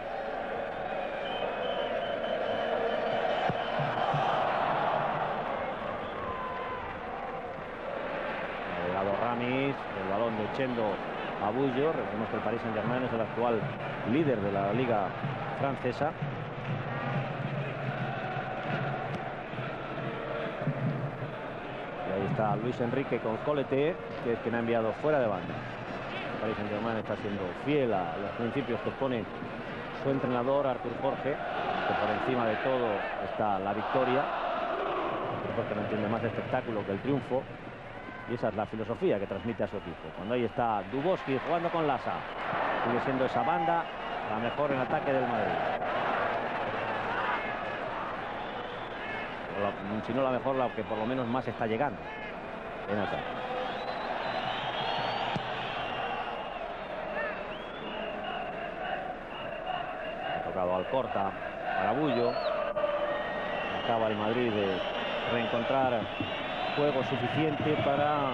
Speaker 3: Ha llegado Ramis, el balón de Chendo a Bullo. Recordemos que el Paris Saint-Germain es el actual líder de la liga francesa. Y ahí está Luis Enrique con Colete, que es quien ha enviado fuera de banda. Paris Saint-Germain está siendo fiel a los principios que pone su entrenador Artur Jorge, que por encima de todo está la victoria. Artur Jorge no entiende más de espectáculo que el triunfo, y esa es la filosofía que transmite a su equipo. Cuando ahí está Duboski jugando con Lasa, sigue siendo esa banda la mejor en ataque del Madrid. La, si no la mejor, la que por lo menos más está llegando en ataque. Alcorta para Bullo. Acaba el Madrid de reencontrar juego suficiente para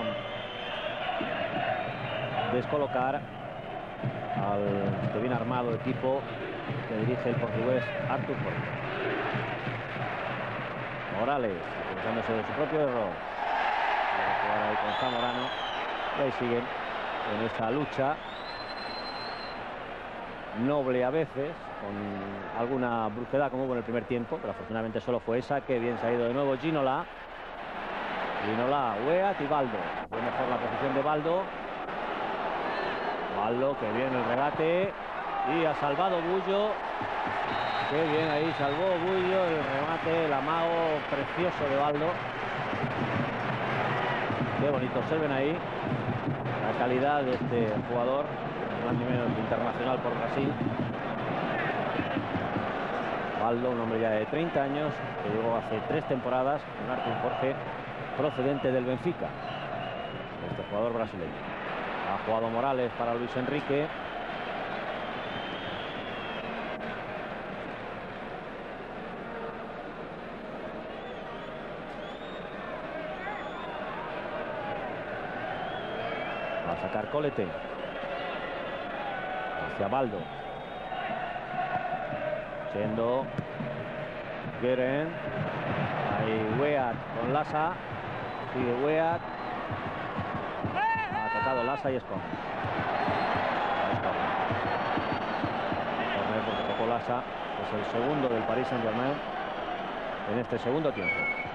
Speaker 3: descolocar al que bien armado equipo que dirige el portugués Artur Jorge. Morales, acusándose de su propio error. Va a jugar ahí con Zamorano. Y ahí siguen en esa lucha noble a veces, con alguna brusquedad como hubo en el primer tiempo, pero afortunadamente solo fue esa. Que bien se ha ido de nuevo Ginola. Ginola, Weah y Baldo. Fue mejor la posición de Baldo. Baldo, que bien el regate. Y ha salvado Bullo. Qué bien ahí salvó Bullo el remate, el amago precioso de Baldo. Qué bonito observen ahí la calidad de este jugador, más ni menos internacional por Brasil. Baldo, un hombre ya de treinta años, que llegó hace tres temporadas con Artur Jorge, procedente del Benfica. Este jugador brasileño. Ha jugado Morales para Luis Enrique. Va a sacar Colete. hacia Baldo. Siendo Guerin. Ahí Weah con Lassa. Sigue Weah. Ha tocado Lassa y es corner. Es corner. Corner porque tocó Lassa. Es el segundo del Paris Saint-Germain en este segundo tiempo.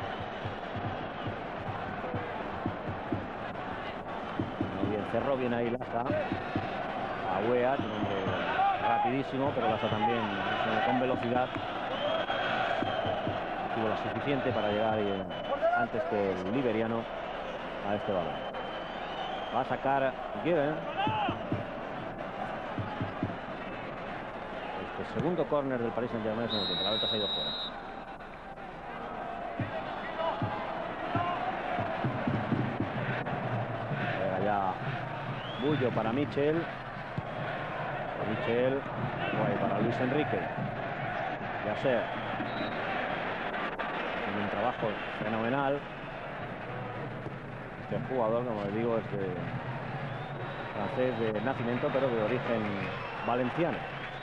Speaker 3: Muy bien, cerró bien ahí Lassa. A Weah, un hombre rapidísimo, pero Lassa también con velocidad. Tuvo la suficiente para llegar eh, antes que el liberiano a este balón. Va a sacar Guerin. Este segundo córner del Paris Saint-Germain, en el que la pelota se ha ido fuera. Llega ya Bullo para Michel. Michel. Guay para Luis Enrique. Yasser. Un trabajo fenomenal. Este jugador, como les digo, es de francés de nacimiento, pero de origen valenciano.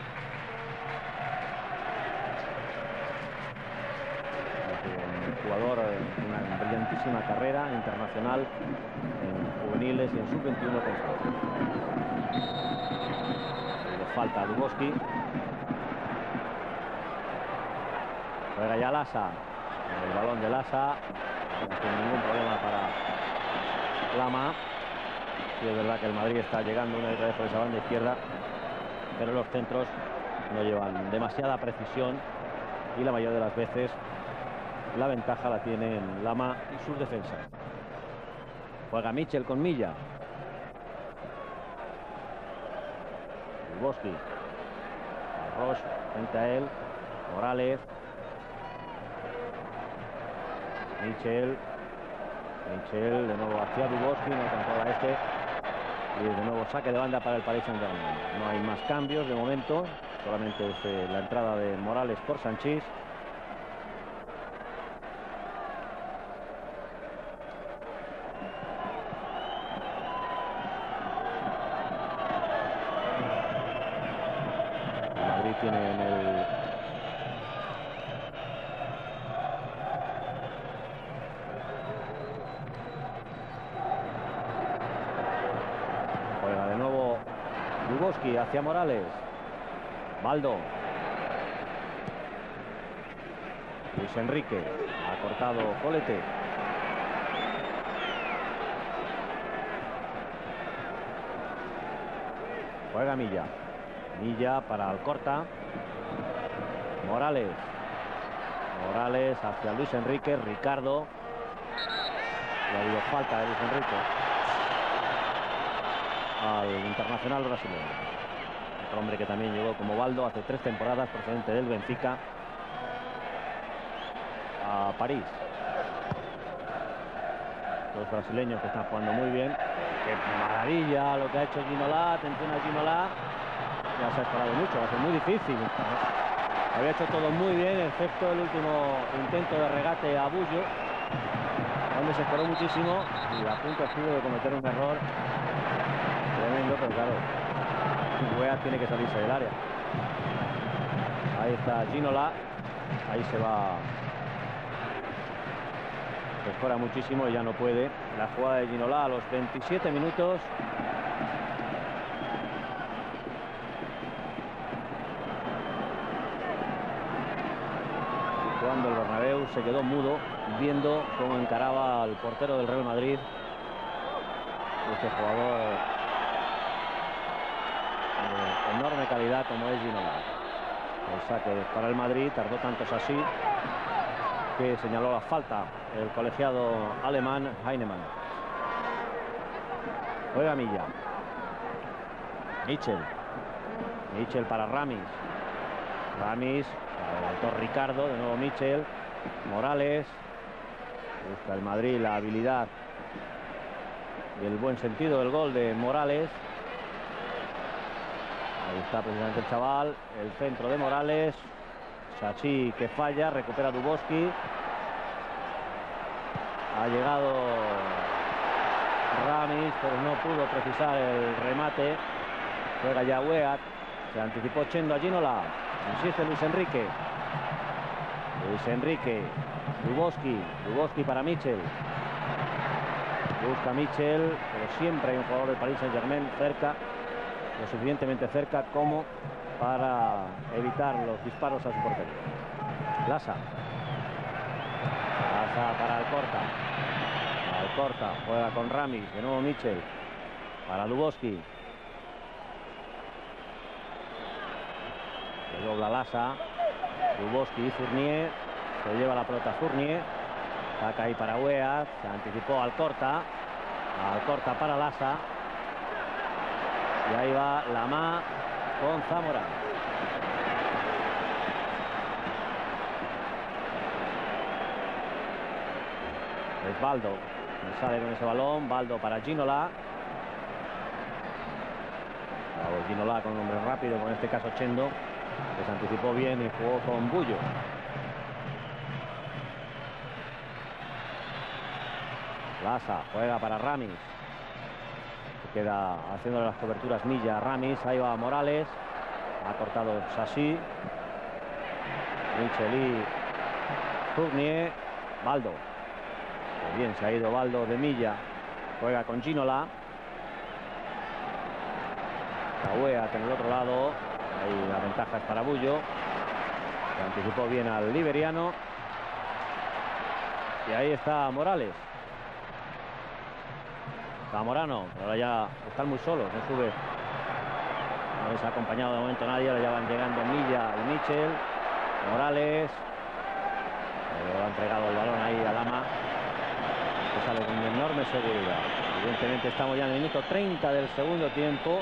Speaker 3: Un jugador de una brillantísima carrera internacional en juveniles y en sub veintiuno con Francia. Le falta a Dubowski. Juega ya Lassa. El balón de Lassa, sin ningún problema para Lama. Y es verdad que el Madrid está llegando una vez por esa banda izquierda, pero los centros no llevan demasiada precisión y la mayoría de las veces la ventaja la tienen Lama y sus defensas. Juega Michel con Milla. Dubowski. Roche frente a él. Morales. Michel. Michel de nuevo hacia Dubowski, no controla este. Y de nuevo saque de banda para el Paris Saint-Germain. No hay más cambios de momento. Solamente es eh, la entrada de Morales por Sanchís. El Madrid tiene en el Dubowski hacia Morales. Baldo. Luis Enrique. Ha cortado Colete. Juega Milla. Milla para Alcorta. Morales. Morales hacia Luis Enrique. Ricardo. Le ha habido falta de Luis Enrique al internacional brasileño. Otro hombre que también llegó como Baldo hace tres temporadas, procedente del Benfica a París. Los brasileños que están jugando muy bien. Qué maravilla lo que ha hecho Ginola. Atención a Ginola. Ya se ha esperado mucho, va a ser muy difícil. Había hecho todo muy bien, excepto el último intento de regate a Bullo, donde se esperó muchísimo y a punto estuvo de cometer un error tremendo, pero claro, Weah tiene que salirse del área. Ahí está Ginola. Ahí se va. Se escora muchísimo y ya no puede. La jugada de Ginola a los veintisiete minutos. Cuando el Bernabéu se quedó mudo viendo cómo encaraba al portero del Real Madrid, este jugador de enorme calidad como es Ginola. El saque para el Madrid tardó tantos así que señaló la falta el colegiado alemán Heinemann. Juega Milla. Michel. Michel para Ramis. Ramis. Adelantó Ricardo. De nuevo Michel. Morales. Busca el Madrid la habilidad y el buen sentido del gol de Morales. Ahí está precisamente el chaval. El centro de Morales. Sachi que falla. Recupera Dubowski. Ha llegado Ramis, pero no pudo precisar el remate. Juega ya Weah. Se anticipó Chendo a Ginola. Insiste Luis Enrique. Luis Enrique. Lubowski. Lubowski para Mitchell. Busca Mitchell, pero siempre hay un jugador del Paris Saint-Germain cerca, lo suficientemente cerca como para evitar los disparos a su portería. Lasa. Lasa para Alcorta. Alcorta juega con Ramis, de nuevo Mitchell. Para Lubowski. Se dobla Lasa. Lubowski y Fournier. Se lleva la pelota Fournier. Saca ahí para Weah. Se anticipó Alcorta. Alcorta para Lasa. Y ahí va Lamá con Zamora. Es Baldo. Sale con ese balón. Baldo para Ginola. Ginola con un hombre rápido, con este caso Chendo, que se anticipó bien y jugó con Bullo. Lasa juega para Ramis. Se queda haciéndole las coberturas Milla a Ramis. Ahí va Morales. Ha cortado Sassi. Micheli. Fournier. Baldo. Muy bien, se ha ido Baldo de Milla. Juega con Ginola. Weah en el otro lado. Ahí la ventaja es para Bullo. Se anticipó bien al liberiano. Y ahí está Morales. Zamorano, pero ahora ya están muy solos, no sube. No les ha acompañado de momento nadie, ahora ya van llegando Milla y Mitchell. Morales. Le ha entregado el balón ahí a Lama, que sale con enorme seguridad. Evidentemente estamos ya en el minuto treinta del segundo tiempo.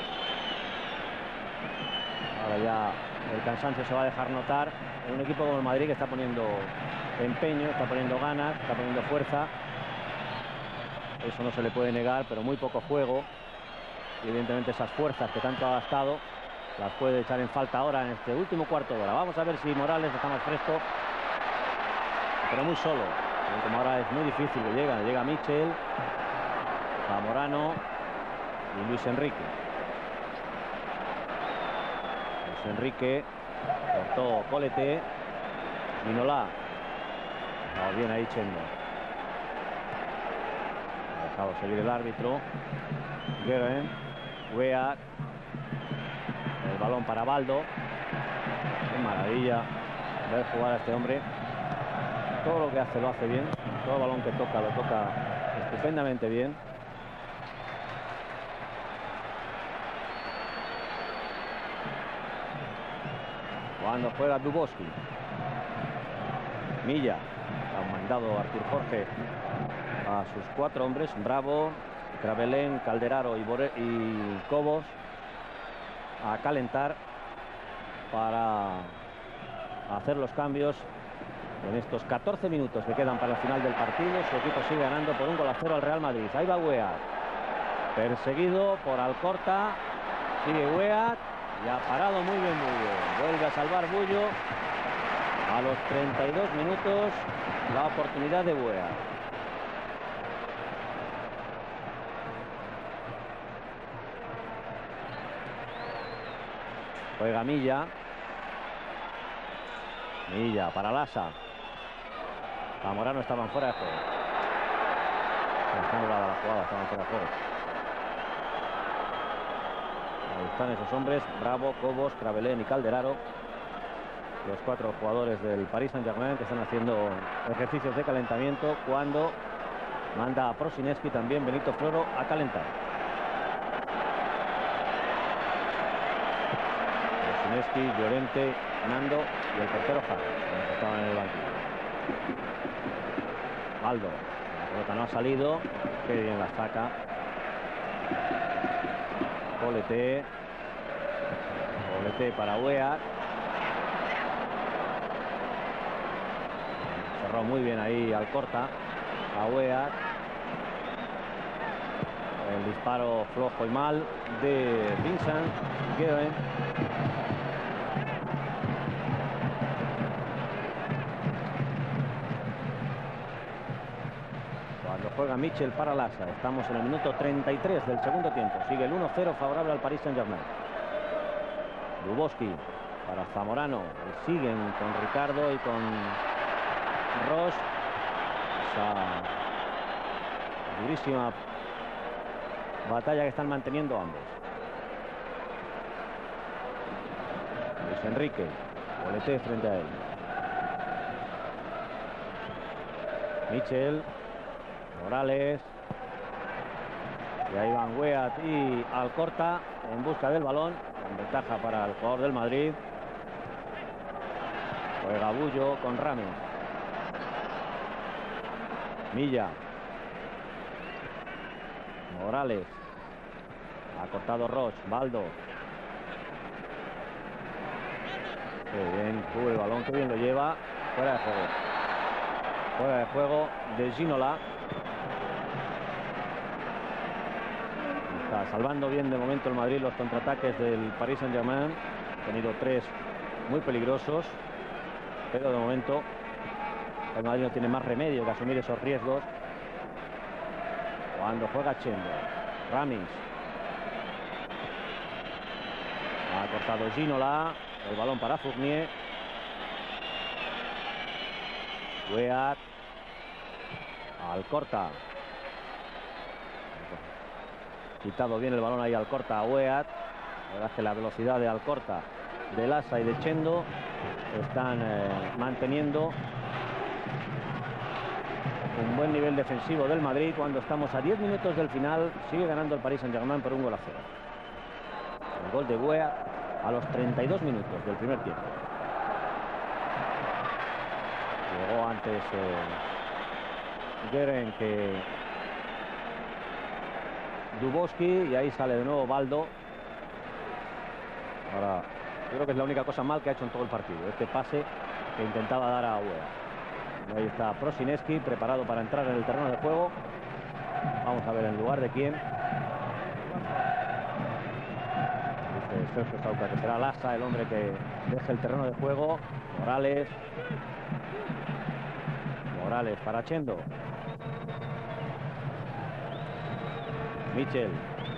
Speaker 3: Ahora ya el cansancio se va a dejar notar en un equipo como el Madrid, que está poniendo empeño, está poniendo ganas, está poniendo fuerza. Eso no se le puede negar, pero muy poco juego. Y evidentemente esas fuerzas que tanto ha gastado las puede echar en falta ahora en este último cuarto de hora. Vamos a ver si Morales está más fresco, pero muy solo. Como ahora es muy difícil que llega. Llega Mitchell, Zamorano y Luis Enrique. Luis Enrique cortó Colete. Ginola. Va bien ahí Chendo. Ha dejado seguir el árbitro. Guerin. Weah. El balón para Baldo. Qué maravilla ver jugar a este hombre. Todo lo que hace lo hace bien. Todo el balón que toca lo toca estupendamente bien. Cuando juega Lubowski. Milla. Ha mandado Artur Jorge a sus cuatro hombres. Bravo, Cravelén, Calderaro y, Bore y Cobos a calentar para hacer los cambios en estos catorce minutos que quedan para el final del partido. Su equipo sigue ganando por un gol a cero al Real Madrid. Ahí va Weah, perseguido por Alcorta. Sigue Weah y ha parado muy bien Bullo. Vuelve a salvar Bullo a los treinta y dos minutos. La oportunidad de Weah. Juega Milla. Milla para Lasa. Zamorano estaban fuera de juego. Está anulada la jugada, estaban fuera de juego. Ahí están esos hombres: Bravo, Cobos, Cravelén y Calderaro. Los cuatro jugadores del Paris Saint-Germain que están haciendo ejercicios de calentamiento cuando manda a Prosineski también Benito Floro a calentar. Prosineski, Llorente, Nando y el portero Jara, que estaban en el banquillo. Baldo, la pelota no ha salido, qué bien la saca. Colete. Colete para Weah. Cerró muy bien ahí Alcorta a Weah. El disparo flojo y mal de Vincent Guerin. Cuando juega Mitchell para Lasa. Estamos en el minuto treinta y tres del segundo tiempo. Sigue el uno cero favorable al Paris Saint-Germain. Duboski para Zamorano. Y siguen con Ricardo y con Ross. Esa durísima batalla que están manteniendo ambos. Luis Enrique. Bolete frente a él. Michel. Morales. Y ahí van Weah y Alcorta en busca del balón. Con ventaja para el jugador del Madrid. Juega Bullo con Ramis. Milla. Morales. Ha cortado Ross. Baldo. Qué bien cubre el balón, qué bien lo lleva. Fuera de juego. Fuera de juego de Ginola. Está salvando bien de momento el Madrid los contraataques del Paris Saint-Germain. Ha tenido tres muy peligrosos. Pero de momento el Madrid no tiene más remedio que asumir esos riesgos. Cuando juega Chendo. Ramis. Ha cortado Ginola. El balón para Fournier. Weah. Alcorta. Quitado bien el balón ahí Alcorta a Weah. La verdad es que la velocidad de Alcorta, de Lassa y de Chendo están eh, manteniendo un buen nivel defensivo del Madrid cuando estamos a diez minutos del final. Sigue ganando el Paris Saint-Germain por un gol a cero. El gol de Weah a los treinta y dos minutos del primer tiempo. Llegó antes eh, Guerin que Duboski y ahí sale de nuevo Baldo. Ahora, yo creo que es la única cosa mal que ha hecho en todo el partido, este pase que intentaba dar a Weah. Ahí está Prosineski preparado para entrar en el terreno de juego. Vamos a ver en lugar de quién. Dice Sergio Sauca que será Lassa el hombre que deje el terreno de juego. Morales. Morales para Chendo. Michel.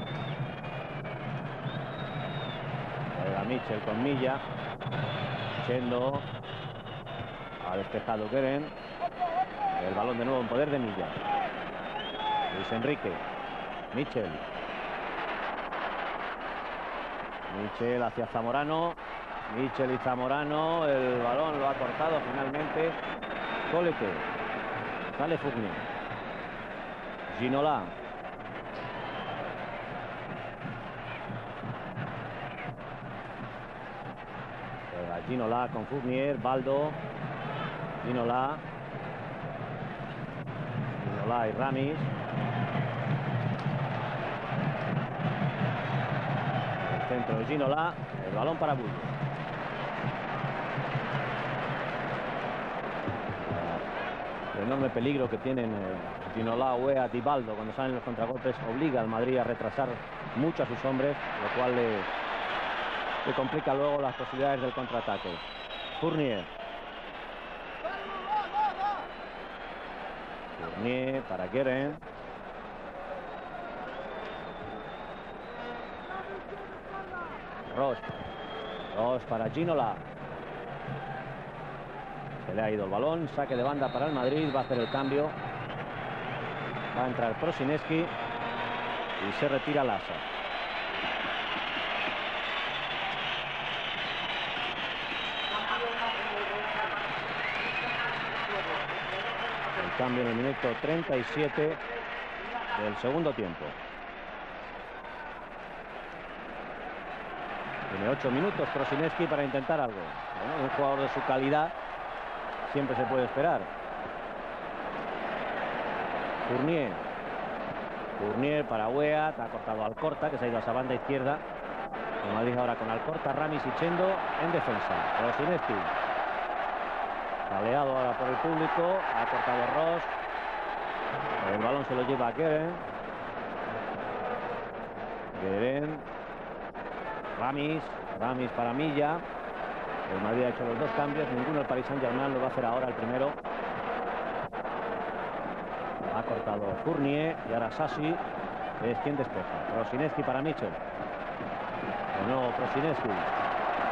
Speaker 3: Juega Michel con Milla. Chendo. Ha despejado Guerin. El balón de nuevo en poder de Milla. Luis Enrique. Michel. Michel hacia Zamorano. Michel y Zamorano. El balón lo ha cortado finalmente Colete. Sale Fournier. Ginola. Juega Ginola con Fournier. Baldo. Ginola. Ginola y Ramis. El centro de Ginola. El balón para Bullo. El enorme peligro que tienen eh, Ginola, Weah y Baldo cuando salen los contragolpes obliga al Madrid a retrasar mucho a sus hombres, lo cual le, le complica luego las posibilidades del contraataque. Fournier. Fournier para Guerin. Ross. Ross para Ginola. Se le ha ido el balón. Saque de banda para el Madrid. Va a hacer el cambio. Va a entrar Prosineski. Y se retira Lassa. El cambio en el minuto treinta y siete del segundo tiempo. Tiene ocho minutos Prosineski para intentar algo. Bueno, un jugador de su calidad siempre se puede esperar. Fournier. Fournier para Weah. Ha cortado Alcorta, que se ha ido a esa banda izquierda. El Madrid ahora con Alcorta, Ramis y Chendo en defensa. Prosineski. Taleado ahora por el público. Ha cortado Ross. El balón se lo lleva a Guerin. Guerin. Ramis. Ramis para Milla. El Madrid ha hecho los dos cambios. Ninguno el Paris Saint-Germain lo va a hacer ahora el primero. Ha cortado Fournier. Y ahora Sassi es quien despeja. Prosineski para Michel. De nuevo Prosineski.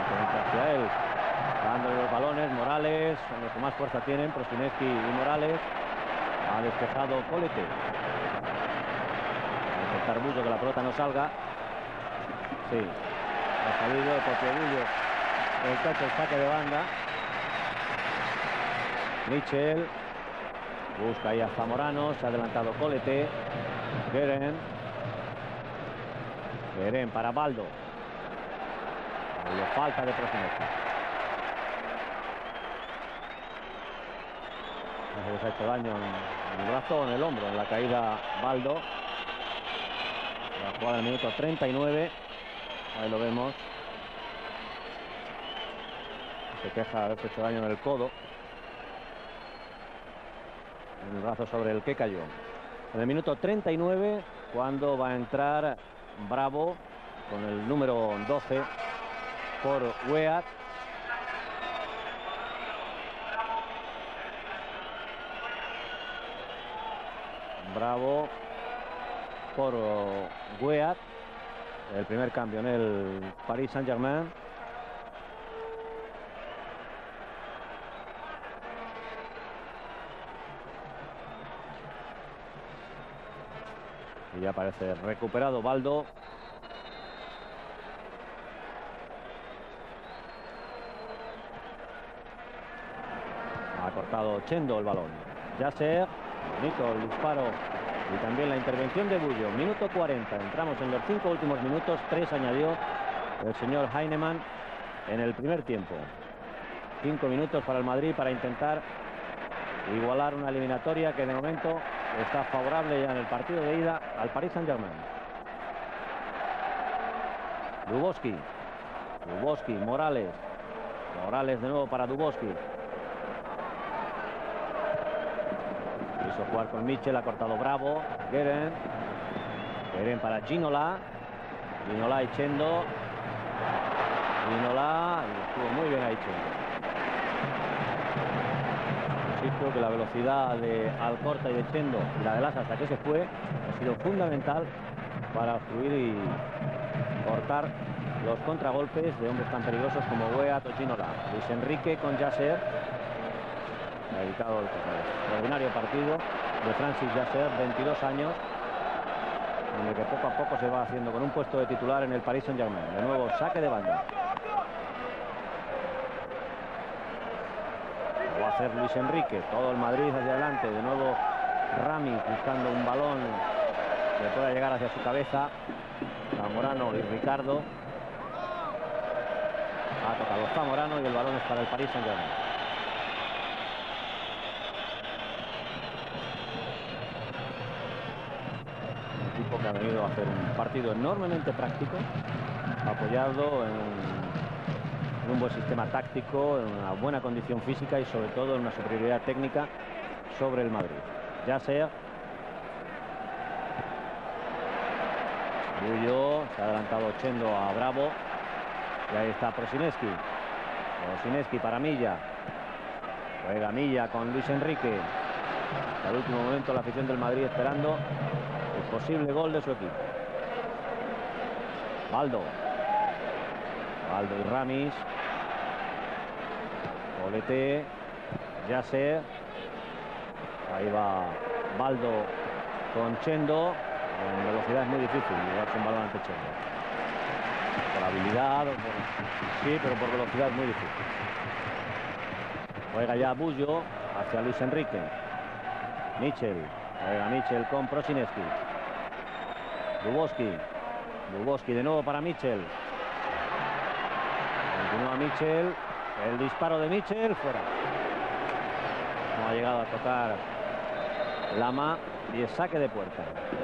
Speaker 3: frente hacia él, dándole los balones. Morales, son los que más fuerza tienen, Prosinecki y Morales. Ha despejado Colete. Va a intentar Bullo que la pelota no salga. Sí, ha salido el propio Bullo. El cacho, el saque de banda. Mitchell busca ahí a Zamorano, se ha adelantado Colete. Guerin. Guerin para Baldo. Hay falta de Prosinecki. Se les ha hecho daño en el brazo, en el hombro, en la caída Baldo. La jugada del minuto treinta y nueve. Ahí lo vemos. Se queja de haberse hecho daño en el codo. En el brazo sobre el que cayó. En el minuto treinta y nueve, cuando va a entrar Bravo con el número doce por Weah. Bravo por Weah, el primer cambio en el Paris Saint-Germain. Y ya parece recuperado Baldo. Ha cortado Chendo el balón. Yasser, bonito el disparo y también la intervención de Bullo. Minuto cuarenta, entramos en los cinco últimos minutos. Tres añadió el señor Heinemann en el primer tiempo. Cinco minutos para el Madrid para intentar igualar una eliminatoria que de momento está favorable ya en el partido de ida al Paris Saint-Germain. Dubovsky. Dubovsky, Morales. Morales de nuevo para Dubovsky. Quiso jugar con Mitchell, ha cortado Bravo. Guerin. Guerin para Ginola. Ginola y Chendo. Ginola. Y estuvo muy bien ahí Chendo. Insisto que la velocidad de Alcorta y de Chendo y la de Las hasta que se fue ha sido fundamental para obstruir y cortar los contragolpes de hombres tan peligrosos como Weah o Ginola. Luis Enrique con Yasser. Ha dedicado el extraordinario partido de Francis Yasser, veintidós años, en el que poco a poco se va haciendo con un puesto de titular en el Paris Saint-Germain. De nuevo saque de banda. Lo va a hacer Luis Enrique. Todo el Madrid hacia adelante. De nuevo Rami buscando un balón que pueda llegar hacia su cabeza. Zamorano y Ricardo. Ha tocado Zamorano y el balón es para el Paris Saint-Germain. Un equipo que ha venido a hacer un partido enormemente práctico, apoyado en un un buen sistema táctico, en una buena condición física y sobre todo en una superioridad técnica sobre el Madrid. Ya sea Bullo, se ha adelantado Chendo a Bravo y ahí está Prosinecki. Prosinecki para Milla. Juega Milla con Luis Enrique. Hasta el último momento la afición del Madrid esperando el posible gol de su equipo. Baldo. Baldo y Ramis. Colete. Yasser. Ahí va Baldo con Chendo. En velocidad es muy difícil llevarse un balón ante Chendo. Por habilidad, o por... sí, pero por velocidad es muy difícil. Juega ya Bullo hacia Luis Enrique. Mitchell. Juega Mitchell con Prosinecki. Dubovsky. Dubovsky de nuevo para Mitchell. Continúa Mitchell. El disparo de Mitchell fuera. No ha llegado a tocar Lama y es saque de puerta.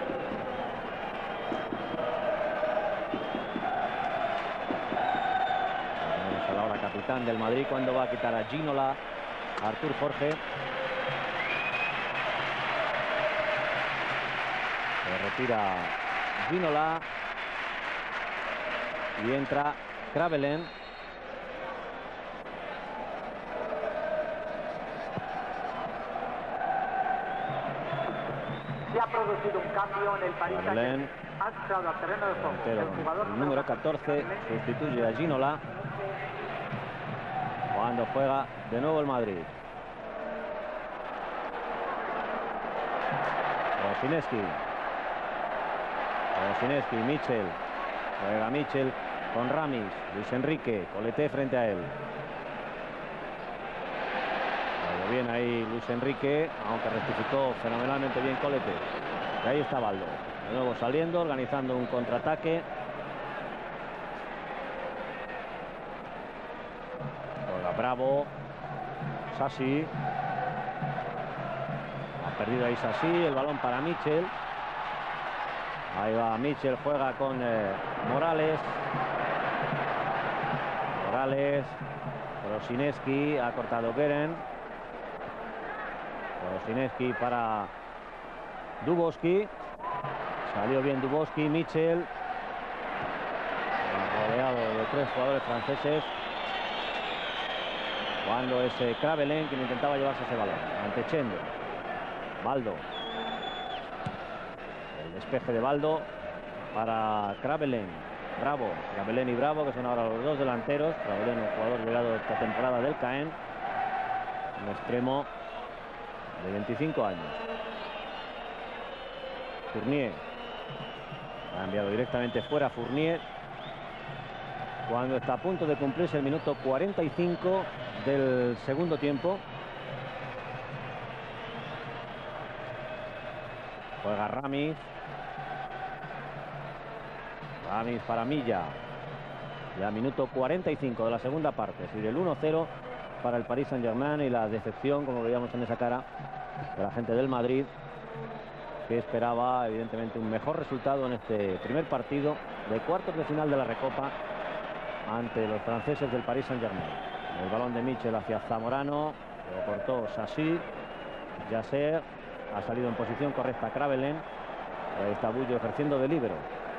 Speaker 3: Tenemos a la hora capitán del Madrid cuando va a quitar a Ginola, Artur Jorge. Se retira Ginola y entra Kravelen.
Speaker 5: Se ha producido un cambio en el Paris Saint-Germain. Ha entrado al terreno de juego.
Speaker 3: El, el número catorce sustituye a Ginola. cuando juega de nuevo el Madrid. Osineski. Osineski, Michel. Juega Michel con Ramis. Luis Enrique, Colete frente a él. Juega bien ahí Luis Enrique, aunque rectificó fenomenalmente bien Colete. Y ahí está Baldo. De nuevo saliendo, organizando un contraataque. Juega Bravo. Sassi. Ha perdido ahí Sassi. El balón para Michel. Ahí va Michel, juega con eh, Morales. Morales. Osineski, ha cortado Geren. Osineski para Dubovsky. Salió bien Dubovsky, Michel. Rodeado de tres jugadores franceses. Cuando es eh, Kravelin quien intentaba llevarse ese balón. Ante Chendo. Baldo. El despeje de Baldo para Kravelin. Bravo. Kravelin y Bravo, que son ahora los dos delanteros. Kravelin, un jugador llegado esta temporada del Caen. Un extremo de veinticinco años. Fournier. Ha enviado directamente fuera Fournier. Cuando está a punto de cumplirse el minuto cuarenta y cinco del segundo tiempo. Juega Ramis. Ramis para Milla. Ya minuto cuarenta y cinco de la segunda parte. Sigue el uno cero para el Paris Saint-Germain y la decepción, como veíamos en esa cara, de la gente del Madrid, que esperaba evidentemente un mejor resultado en este primer partido de cuartos de final de la Recopa ante los franceses del Paris Saint-Germain. El balón de Michel hacia Zamorano. Lo cortó Sassi. Yasser. Ha salido en posición correcta Kravelin. Ahí está Bullo ejerciendo de líbero.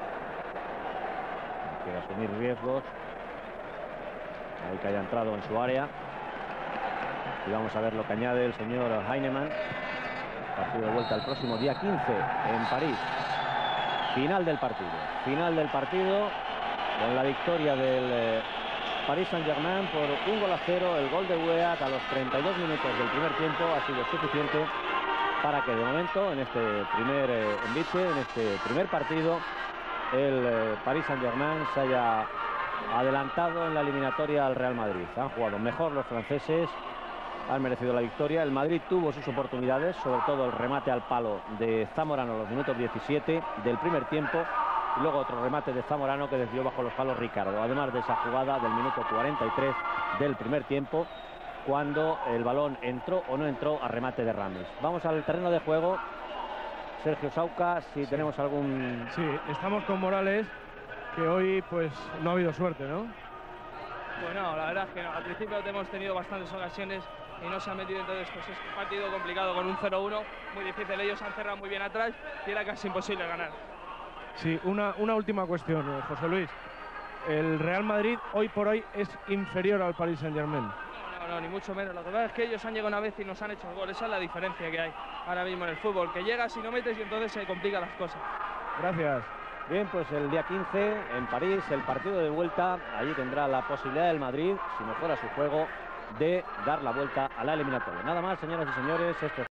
Speaker 3: Quiere asumir riesgos. Ahí que haya entrado en su área. Y vamos a ver lo que añade el señor Heinemann. Partido de vuelta el próximo día quince en París. Final del partido. Final del partido con la victoria del eh, Paris Saint-Germain por un gol a cero. El gol de Weah a los treinta y dos minutos del primer tiempo ha sido suficiente para que de momento en este primer eh, envite, en este primer partido, el eh, Paris Saint-Germain se haya adelantado en la eliminatoria al Real Madrid. Han jugado mejor los franceses, han merecido la victoria. El Madrid tuvo sus oportunidades, sobre todo el remate al palo de Zamorano a los minutos diecisiete del primer tiempo, y luego otro remate de Zamorano que desvió bajo los palos Ricardo, además de esa jugada del minuto cuarenta y tres del primer tiempo, cuando el balón entró o no entró a remate de Ramis. Vamos al terreno de juego. Sergio Sauca, si sí. tenemos algún...
Speaker 1: Sí, estamos con Morales, que hoy pues no ha habido suerte, ¿no?
Speaker 4: Bueno, la verdad es que no. Al principio hemos tenido bastantes ocasiones y no se han metido, entonces pues es un partido complicado con un cero uno, muy difícil. Ellos han cerrado muy bien atrás y era casi imposible ganar.
Speaker 1: Sí, una, una última cuestión, José Luis. El Real Madrid hoy por hoy es inferior al Paris Saint-Germain.
Speaker 4: No, no, ni mucho menos. Lo que pasa es que ellos han llegado una vez y nos han hecho el gol. Esa es la diferencia que hay ahora mismo en el fútbol, que llegas y no metes y entonces se complican las cosas.
Speaker 1: Gracias.
Speaker 3: Bien, pues el día quince en París, el partido de vuelta. Allí tendrá la posibilidad del Madrid, si mejora su juego, de dar la vuelta a la eliminatoria. Nada más, señoras y señores, esto es